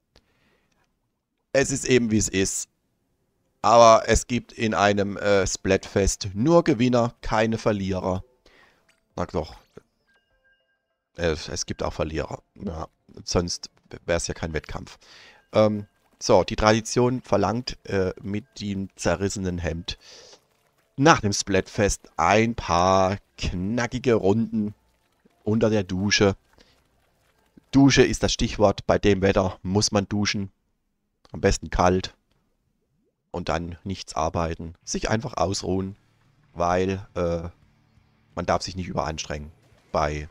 Es ist eben wie es ist. Aber es gibt in einem äh, Splatfest nur Gewinner, keine Verlierer. Na doch, äh, es gibt auch Verlierer. Ja, sonst wäre es ja kein Wettkampf. Ähm, so, die Tradition verlangt äh, mit dem zerrissenen Hemd nach dem Splatfest ein paar knackige Runden unter der Dusche. Dusche ist das Stichwort. Bei dem Wetter muss man duschen. Am besten kalt. Und dann nichts arbeiten. Sich einfach ausruhen, weil äh, man darf sich nicht überanstrengen. Bei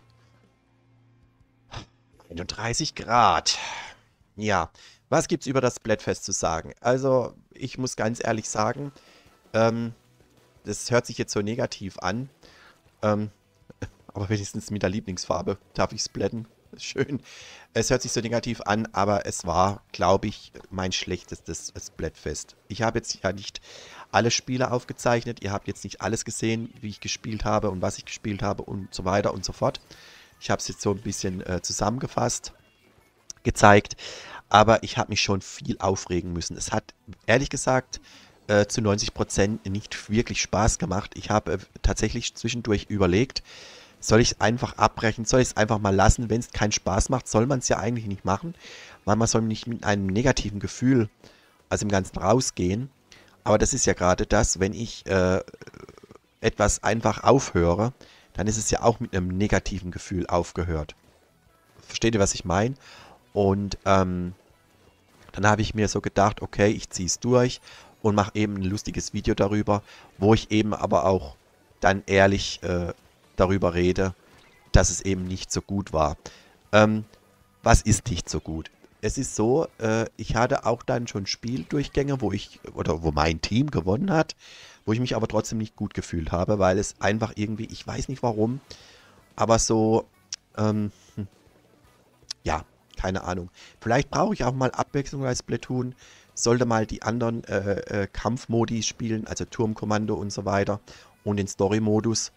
einunddreißig Grad. Ja, was gibt's über das Splatfest zu sagen? Also, ich muss ganz ehrlich sagen, ähm, das hört sich jetzt so negativ an, ähm, aber wenigstens mit der Lieblingsfarbe darf ich splatten. Schön. Es hört sich so negativ an, aber es war, glaube ich, mein schlechtestes Splatfest. Ich habe jetzt ja nicht alle Spiele aufgezeichnet. Ihr habt jetzt nicht alles gesehen, wie ich gespielt habe und was ich gespielt habe und so weiter und so fort. Ich habe es jetzt so ein bisschen äh, zusammengefasst, gezeigt. Aber ich habe mich schon viel aufregen müssen. Es hat, ehrlich gesagt, äh, zu neunzig Prozent nicht wirklich Spaß gemacht. Ich habe äh, tatsächlich zwischendurch überlegt, soll ich es einfach abbrechen, soll ich es einfach mal lassen, wenn es keinen Spaß macht, soll man es ja eigentlich nicht machen, weil man soll nicht mit einem negativen Gefühl aus dem Ganzen rausgehen. Aber das ist ja gerade das, wenn ich äh, etwas einfach aufhöre, dann ist es ja auch mit einem negativen Gefühl aufgehört. Versteht ihr, was ich meine? Und ähm, dann habe ich mir so gedacht, okay, ich ziehe es durch und mache eben ein lustiges Video darüber, wo ich eben aber auch dann ehrlich äh, darüber rede, dass es eben nicht so gut war. Ähm, was ist nicht so gut? Es ist so, äh, ich hatte auch dann schon Spieldurchgänge, wo ich, oder wo mein Team gewonnen hat, wo ich mich aber trotzdem nicht gut gefühlt habe, weil es einfach irgendwie, ich weiß nicht warum, aber so, ähm, hm, ja, keine Ahnung. Vielleicht brauche ich auch mal Abwechslung bei Splatoon, sollte mal die anderen äh, äh, Kampfmodi spielen, also Turmkommando und so weiter und den Story-Modus.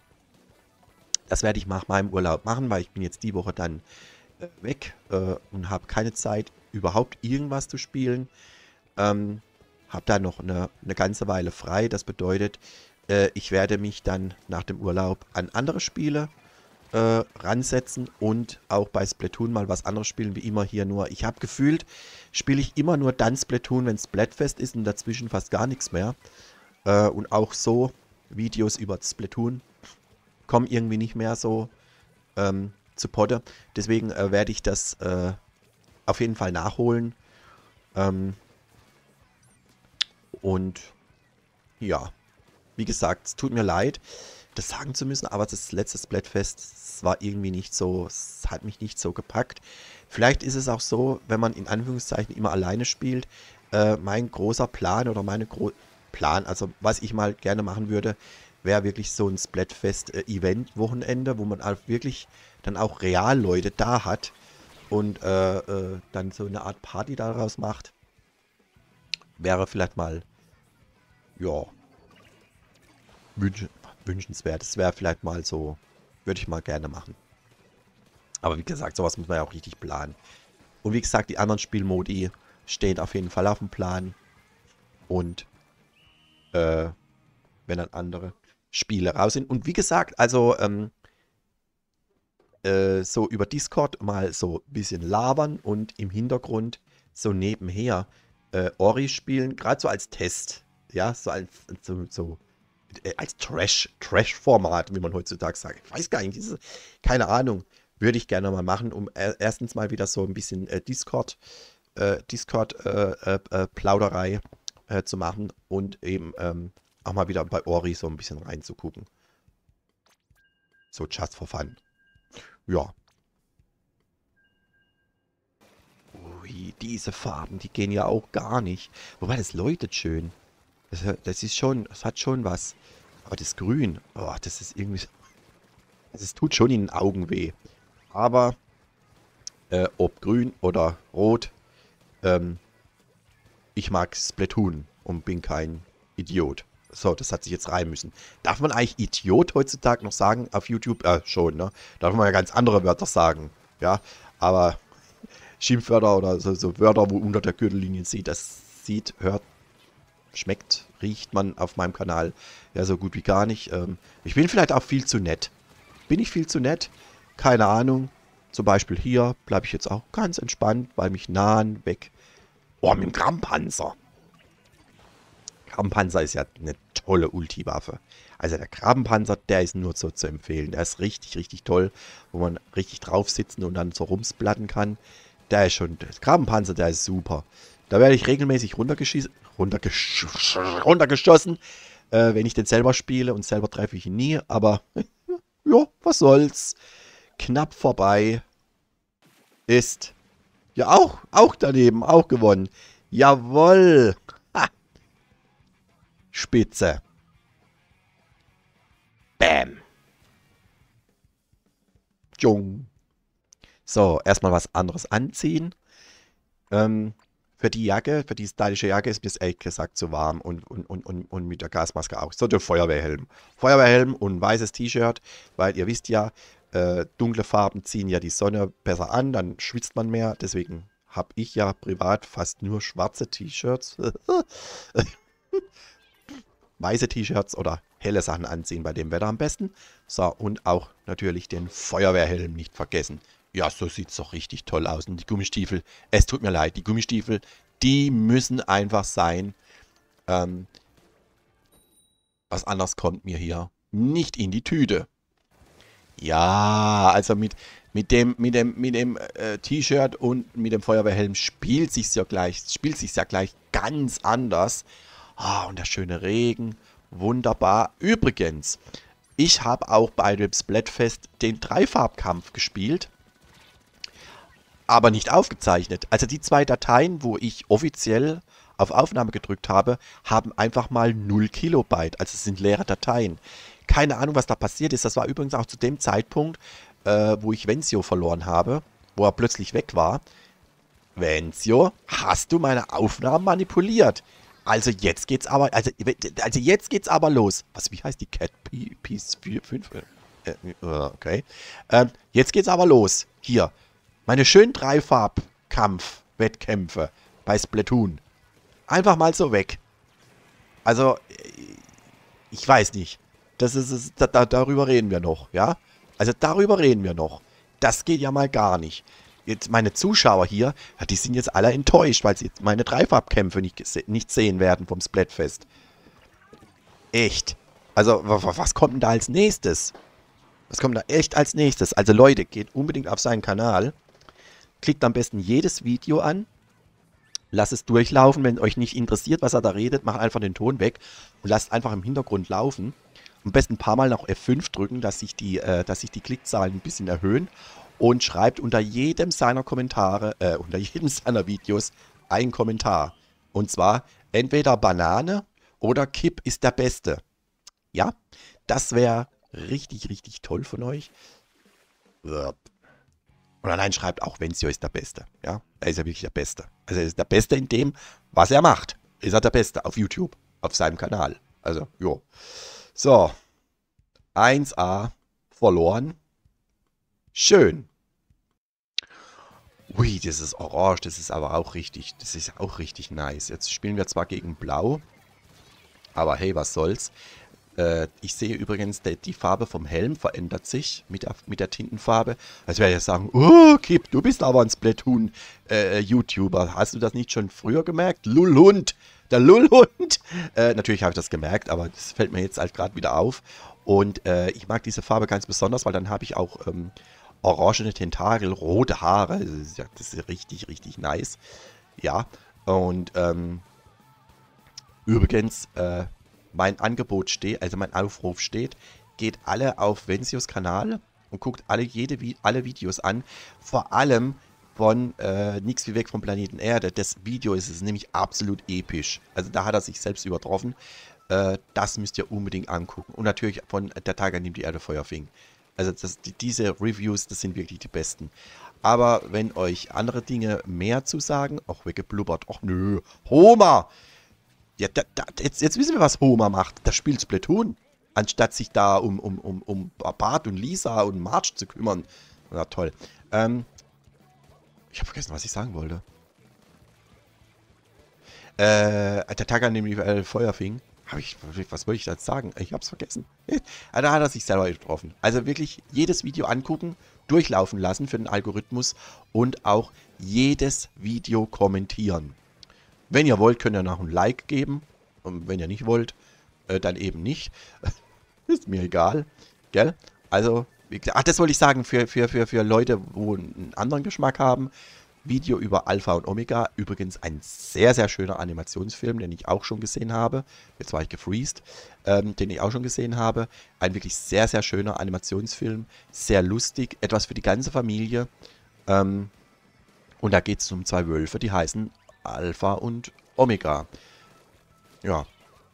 Das werde ich nach meinem Urlaub machen, weil ich bin jetzt die Woche dann äh, weg äh, und habe keine Zeit, überhaupt irgendwas zu spielen. Ähm, habe da noch eine, eine ganze Weile frei. Das bedeutet, äh, ich werde mich dann nach dem Urlaub an andere Spiele äh, ransetzen und auch bei Splatoon mal was anderes spielen, wie immer hier nur. Ich habe gefühlt, spiele ich immer nur dann Splatoon, wenn Splatfest ist und dazwischen fast gar nichts mehr. Äh, und auch so Videos über Splatoon kommen irgendwie nicht mehr so ähm, zu Potte. Deswegen äh, werde ich das äh, auf jeden Fall nachholen. Ähm, und ja, wie gesagt, es tut mir leid, das sagen zu müssen, aber das letzte Splatfest, es war irgendwie nicht so, es hat mich nicht so gepackt. Vielleicht ist es auch so, wenn man in Anführungszeichen immer alleine spielt, äh, mein großer Plan oder meine Gro Plan, also was ich mal gerne machen würde, wäre wirklich so ein Splatfest-Event-Wochenende, wo man auch wirklich dann auch real Leute da hat und äh, äh, dann so eine Art Party daraus macht. Wäre vielleicht mal, ja, wünsch wünschenswert. Das wäre vielleicht mal so, würde ich mal gerne machen. Aber wie gesagt, sowas muss man ja auch richtig planen. Und wie gesagt, die anderen Spielmodi stehen auf jeden Fall auf dem Plan. Und äh, wenn dann andere Spiele raus sind. Und wie gesagt, also ähm, äh, so über Discord mal so ein bisschen labern und im Hintergrund so nebenher äh, Ori spielen, gerade so als Test. Ja, so als so, so äh, als Trash, Trash-Format, wie man heutzutage sagt. Ich weiß gar nicht, diese, keine Ahnung. Würde ich gerne mal machen, um äh, erstens mal wieder so ein bisschen äh, Discord, äh, Discord-Plauderei äh, äh, äh, zu machen und eben ähm, auch mal wieder bei Ori so ein bisschen reinzugucken. So just for fun. Ja. Ui, diese Farben, die gehen ja auch gar nicht. Wobei, das leuchtet schön. Das, das ist schon, das hat schon was. Aber das Grün, oh, das ist irgendwie... Es tut schon in den Augen weh. Aber äh, ob grün oder rot, ähm, ich mag Splatoon und bin kein Idiot. So, das hat sich jetzt rein müssen. Darf man eigentlich Idiot heutzutage noch sagen auf YouTube? Äh, schon, ne? Darf man ja ganz andere Wörter sagen. Ja, aber Schimpfwörter oder so, so Wörter, wo unter der Gürtellinie sieht, das sieht, hört, schmeckt, riecht man auf meinem Kanal ja so gut wie gar nicht. Ähm, ich bin vielleicht auch viel zu nett. Bin ich viel zu nett? Keine Ahnung. Zum Beispiel hier bleibe ich jetzt auch ganz entspannt, weil mich nahen weg. Oh, mit dem Krabbenpanzer. Krabbenpanzer ist ja eine tolle Ulti-Waffe. Also der Krabbenpanzer, der ist nur so zu empfehlen. Der ist richtig, richtig toll, wo man richtig drauf sitzen und dann so rumsplatten kann. Der ist schon, der Krabbenpanzer, der ist super. Da werde ich regelmäßig runtergeschissen, runtergesch runtergeschossen, äh, wenn ich den selber spiele und selber treffe ich ihn nie, aber ja, was soll's. Knapp vorbei. Ist. Ja, auch, auch daneben, auch gewonnen. Jawohl. Ha. Spitze. Bam. Jung. So, erstmal was anderes anziehen. Ähm, für die Jacke, für die stylische Jacke ist mir es ehrlich gesagt zu warm und, und, und, und, und mit der Gasmaske auch. So, der Feuerwehrhelm. Feuerwehrhelm und ein weißes T-Shirt, weil ihr wisst ja, äh, dunkle Farben ziehen ja die Sonne besser an, dann schwitzt man mehr. Deswegen habe ich ja privat fast nur schwarze T-Shirts. Weiße T-Shirts oder helle Sachen anziehen bei dem Wetter am besten. So, und auch natürlich den Feuerwehrhelm nicht vergessen. Ja, so sieht es doch richtig toll aus. Und die Gummistiefel, es tut mir leid, die Gummistiefel, die müssen einfach sein. Ähm, was anderes kommt mir hier nicht in die Tüte. Ja, also mit, mit dem, mit dem, mit dem äh, T-Shirt und mit dem Feuerwehrhelm spielt sich's ja gleich, spielt sich's ja gleich ganz anders. Ah, und der schöne Regen, wunderbar. Übrigens, ich habe auch bei dem Splatfest den Dreifarbkampf gespielt, aber nicht aufgezeichnet. Also die zwei Dateien, wo ich offiziell auf Aufnahme gedrückt habe, haben einfach mal null Kilobyte. Also es sind leere Dateien. Keine Ahnung, was da passiert ist. Das war übrigens auch zu dem Zeitpunkt, äh, wo ich Venzio verloren habe, wo er plötzlich weg war. Venzio, hast du meine Aufnahmen manipuliert? Also jetzt geht's aber, also, also jetzt geht's aber los. Was, wie heißt die Cat Piece fünf? Äh, okay. Ähm, jetzt geht's aber los. Hier. Meine schönen Dreifarbkampf-Wettkämpfe bei Splatoon. Einfach mal so weg. Also, ich weiß nicht. Das ist, da, darüber reden wir noch, ja? Also darüber reden wir noch. Das geht ja mal gar nicht. Jetzt meine Zuschauer hier, ja, die sind jetzt alle enttäuscht, weil sie meine Dreifarbkämpfe nicht, nicht sehen werden vom Splatfest. Echt. Also, was kommt denn da als nächstes? Was kommt da echt als nächstes? Also Leute, geht unbedingt auf seinen Kanal. Klickt am besten jedes Video an. Lasst es durchlaufen. Wenn euch nicht interessiert, was er da redet, macht einfach den Ton weg und lasst einfach im Hintergrund laufen. Am besten ein paar Mal noch F fünf drücken, dass sich die, äh, dass sich die Klickzahlen ein bisschen erhöhen. Und schreibt unter jedem seiner Kommentare, äh, unter jedem seiner Videos einen Kommentar. Und zwar entweder Banane oder Kipp ist der Beste. Ja, Das wäre richtig, richtig toll von euch. Und allein schreibt auch, Wenzio ist der Beste. Ja, er ist ja wirklich der Beste. Also er ist der Beste in dem, was er macht. Ist er der Beste auf YouTube, auf seinem Kanal. Also, jo. So. eins a verloren. Schön. Ui, das ist orange, das ist aber auch richtig, das ist auch richtig nice. Jetzt spielen wir zwar gegen Blau, aber hey, was soll's. Äh, ich sehe übrigens, die, die Farbe vom Helm verändert sich mit der, mit der Tintenfarbe. Also werde ich sagen, oh, Kip, du bist aber ein Splatoon-YouTuber. Äh, Hast du das nicht schon früher gemerkt? Lulhund, der Lulhund. Äh, natürlich habe ich das gemerkt, aber das fällt mir jetzt halt gerade wieder auf. Und äh, ich mag diese Farbe ganz besonders, weil dann habe ich auch ähm, orangene Tentakel, rote Haare. Das ist, ja, das ist richtig, richtig nice. Ja, und ähm, übrigens, äh, mein Angebot steht, also mein Aufruf steht, geht alle auf Wenzios Kanal und guckt alle, jede, alle Videos an. Vor allem von äh, Nix wie weg vom Planeten Erde. Das Video ist, ist nämlich absolut episch. Also da hat er sich selbst übertroffen. Äh, das müsst ihr unbedingt angucken. Und natürlich von Der Tag, an dem die Erde Feuer fing. Also das, die, diese Reviews, das sind wirklich die besten. Aber wenn euch andere Dinge mehr zu sagen, auch weggeblubbert, ach nö, Homer! Ja, da, da, jetzt, jetzt wissen wir, was Homer macht. Das spielt Splatoon. Anstatt sich da um, um, um, um Bart und Lisa und Marge zu kümmern. Na toll. Ähm, ich habe vergessen, was ich sagen wollte. Äh, der Tag, an dem die äh, Feuer fing. Hab ich, was wollte ich jetzt sagen? Ich hab's vergessen. Da hat er sich selber getroffen. Also wirklich jedes Video angucken, durchlaufen lassen für den Algorithmus und auch jedes Video kommentieren. Wenn ihr wollt, könnt ihr noch ein Like geben. Und wenn ihr nicht wollt, äh, dann eben nicht. Ist mir egal. Gell? Also, wie gesagt, ach, das wollte ich sagen, für, für, für, für Leute, wo einen anderen Geschmack haben. Video über Alpha und Omega. Übrigens ein sehr, sehr schöner Animationsfilm, den ich auch schon gesehen habe. Jetzt war ich gefreezed. Ähm, den ich auch schon gesehen habe. Ein wirklich sehr, sehr schöner Animationsfilm. Sehr lustig. Etwas für die ganze Familie. Ähm, und da geht es um zwei Wölfe, die heißen Alpha und Omega. Ja.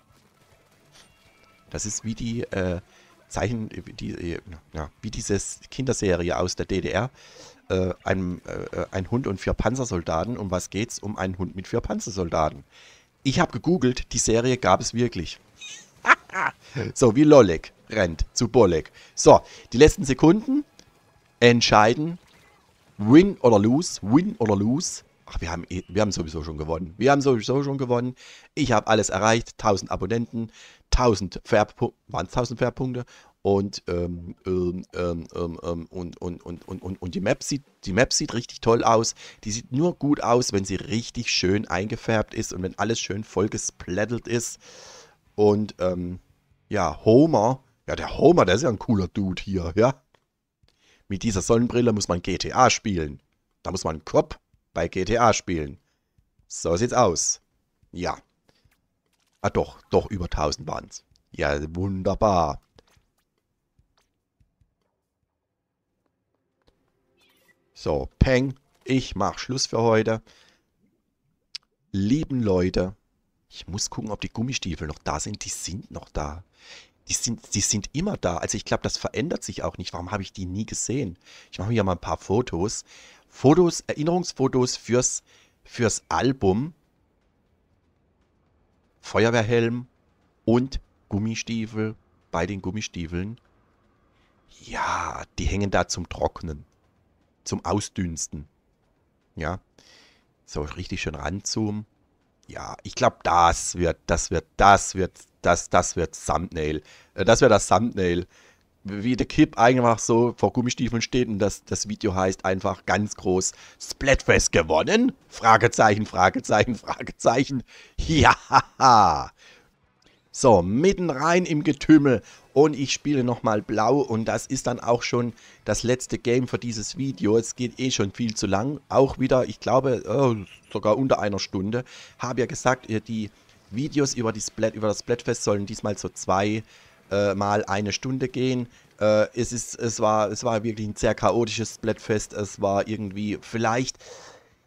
Das ist wie die äh, Zeichen, die, äh, ja, wie diese Kinderserie aus der D D R. Äh, ein, äh, ein Hund und vier Panzersoldaten. Um was geht's? Um einen Hund mit vier Panzersoldaten. Ich habe gegoogelt, die Serie gab es wirklich. So, wie Lolek rennt zu Bolek. So, die letzten Sekunden entscheiden. Win oder lose, win oder lose. Ach, wir haben, wir haben sowieso schon gewonnen. Wir haben sowieso schon gewonnen. Ich habe alles erreicht. tausend Abonnenten, tausend Färbpunkte, waren es tausend Färbpunkte. Und, ähm, ähm, ähm, ähm, und, und, und, und, und, und die Map sieht, die Map sieht richtig toll aus. Die sieht nur gut aus, wenn sie richtig schön eingefärbt ist und wenn alles schön voll gesplattert ist. Und, ähm, ja, Homer, ja, der Homer, der ist ja ein cooler Dude hier, ja. Mit dieser Sonnenbrille muss man G T A spielen. Da muss man Cop bei G T A spielen. So sieht's aus. Ja. Ah doch, doch über tausend waren es. Ja, wunderbar. So, Peng, ich mach Schluss für heute. Lieben Leute, ich muss gucken, ob die Gummistiefel noch da sind. Die sind noch da. Die sind, die sind immer da. Also ich glaube, das verändert sich auch nicht. Warum habe ich die nie gesehen? Ich mache mir ja mal ein paar Fotos. Fotos, Erinnerungsfotos fürs, fürs Album. Feuerwehrhelm und Gummistiefel bei den Gummistiefeln. Ja, die hängen da zum Trocknen. Zum Ausdünsten. Ja. So, richtig schön ranzoomen. Ja, ich glaube, das wird, das wird, das wird, das, das wird Thumbnail. Das wird das Thumbnail. Wie der Kip einfach so vor Gummistiefeln steht und das, das Video heißt einfach ganz groß Splatfest gewonnen? Fragezeichen, Fragezeichen, Fragezeichen. Ja, so, mitten rein im Getümmel und ich spiele nochmal blau und das ist dann auch schon das letzte Game für dieses Video. Es geht eh schon viel zu lang. Auch wieder, ich glaube, oh, sogar unter einer Stunde. Habe ja gesagt, die Videos über, die Splat, über das Splatfest sollen diesmal so zwei äh, mal eine Stunde gehen. Äh, es, ist, es, war, es war wirklich ein sehr chaotisches Splatfest. Es war irgendwie vielleicht...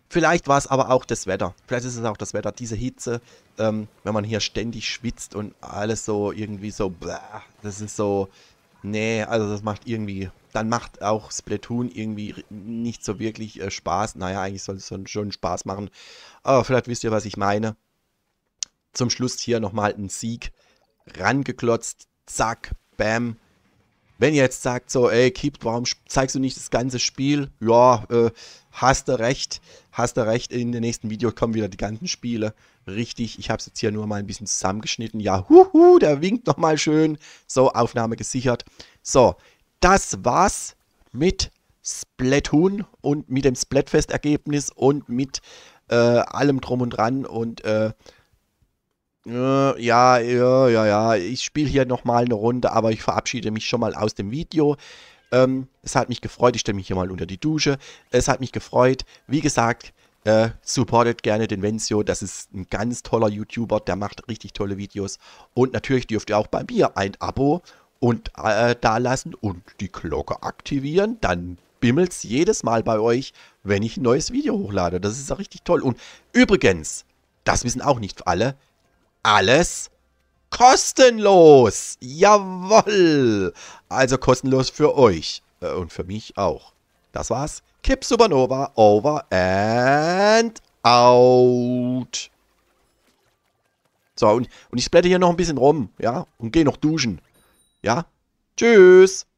Vielleicht war es aber auch das Wetter. Vielleicht ist es auch das Wetter, diese Hitze, ähm, wenn man hier ständig schwitzt und alles so irgendwie so, bläh, das ist so, nee, also das macht irgendwie, dann macht auch Splatoon irgendwie nicht so wirklich äh, Spaß. Naja, eigentlich soll es schon Spaß machen, aber vielleicht wisst ihr, was ich meine. Zum Schluss hier nochmal ein Sieg, rangeklotzt, zack, bam. Wenn ihr jetzt sagt so, ey, Keep, warum zeigst du nicht das ganze Spiel? Ja, äh, hast du recht, hast du recht, in den nächsten Videos kommen wieder die ganzen Spiele. Richtig, ich habe es jetzt hier nur mal ein bisschen zusammengeschnitten. Ja, huhu, der winkt nochmal schön. So, Aufnahme gesichert. So, das war's mit Splatoon und mit dem Splatfest-Ergebnis und mit äh, allem drum und dran und äh, äh, ja, ja, ja, ja. Ich spiele hier nochmal eine Runde, aber ich verabschiede mich schon mal aus dem Video. Ähm, es hat mich gefreut. Ich stelle mich hier mal unter die Dusche. Es hat mich gefreut. Wie gesagt, äh, supportet gerne den Wenzio. Das ist ein ganz toller YouTuber. Der macht richtig tolle Videos. Und natürlich dürft ihr auch bei mir ein Abo und äh, da lassen und die Glocke aktivieren. Dann bimmelt es jedes Mal bei euch, wenn ich ein neues Video hochlade. Das ist ja richtig toll. Und übrigens, das wissen auch nicht alle, alles kostenlos. Jawoll. Also kostenlos für euch. Äh, und für mich auch. Das war's. Kip Supernova, over and out. So, und, und ich splatte hier noch ein bisschen rum, ja, und gehe noch duschen. Ja, tschüss.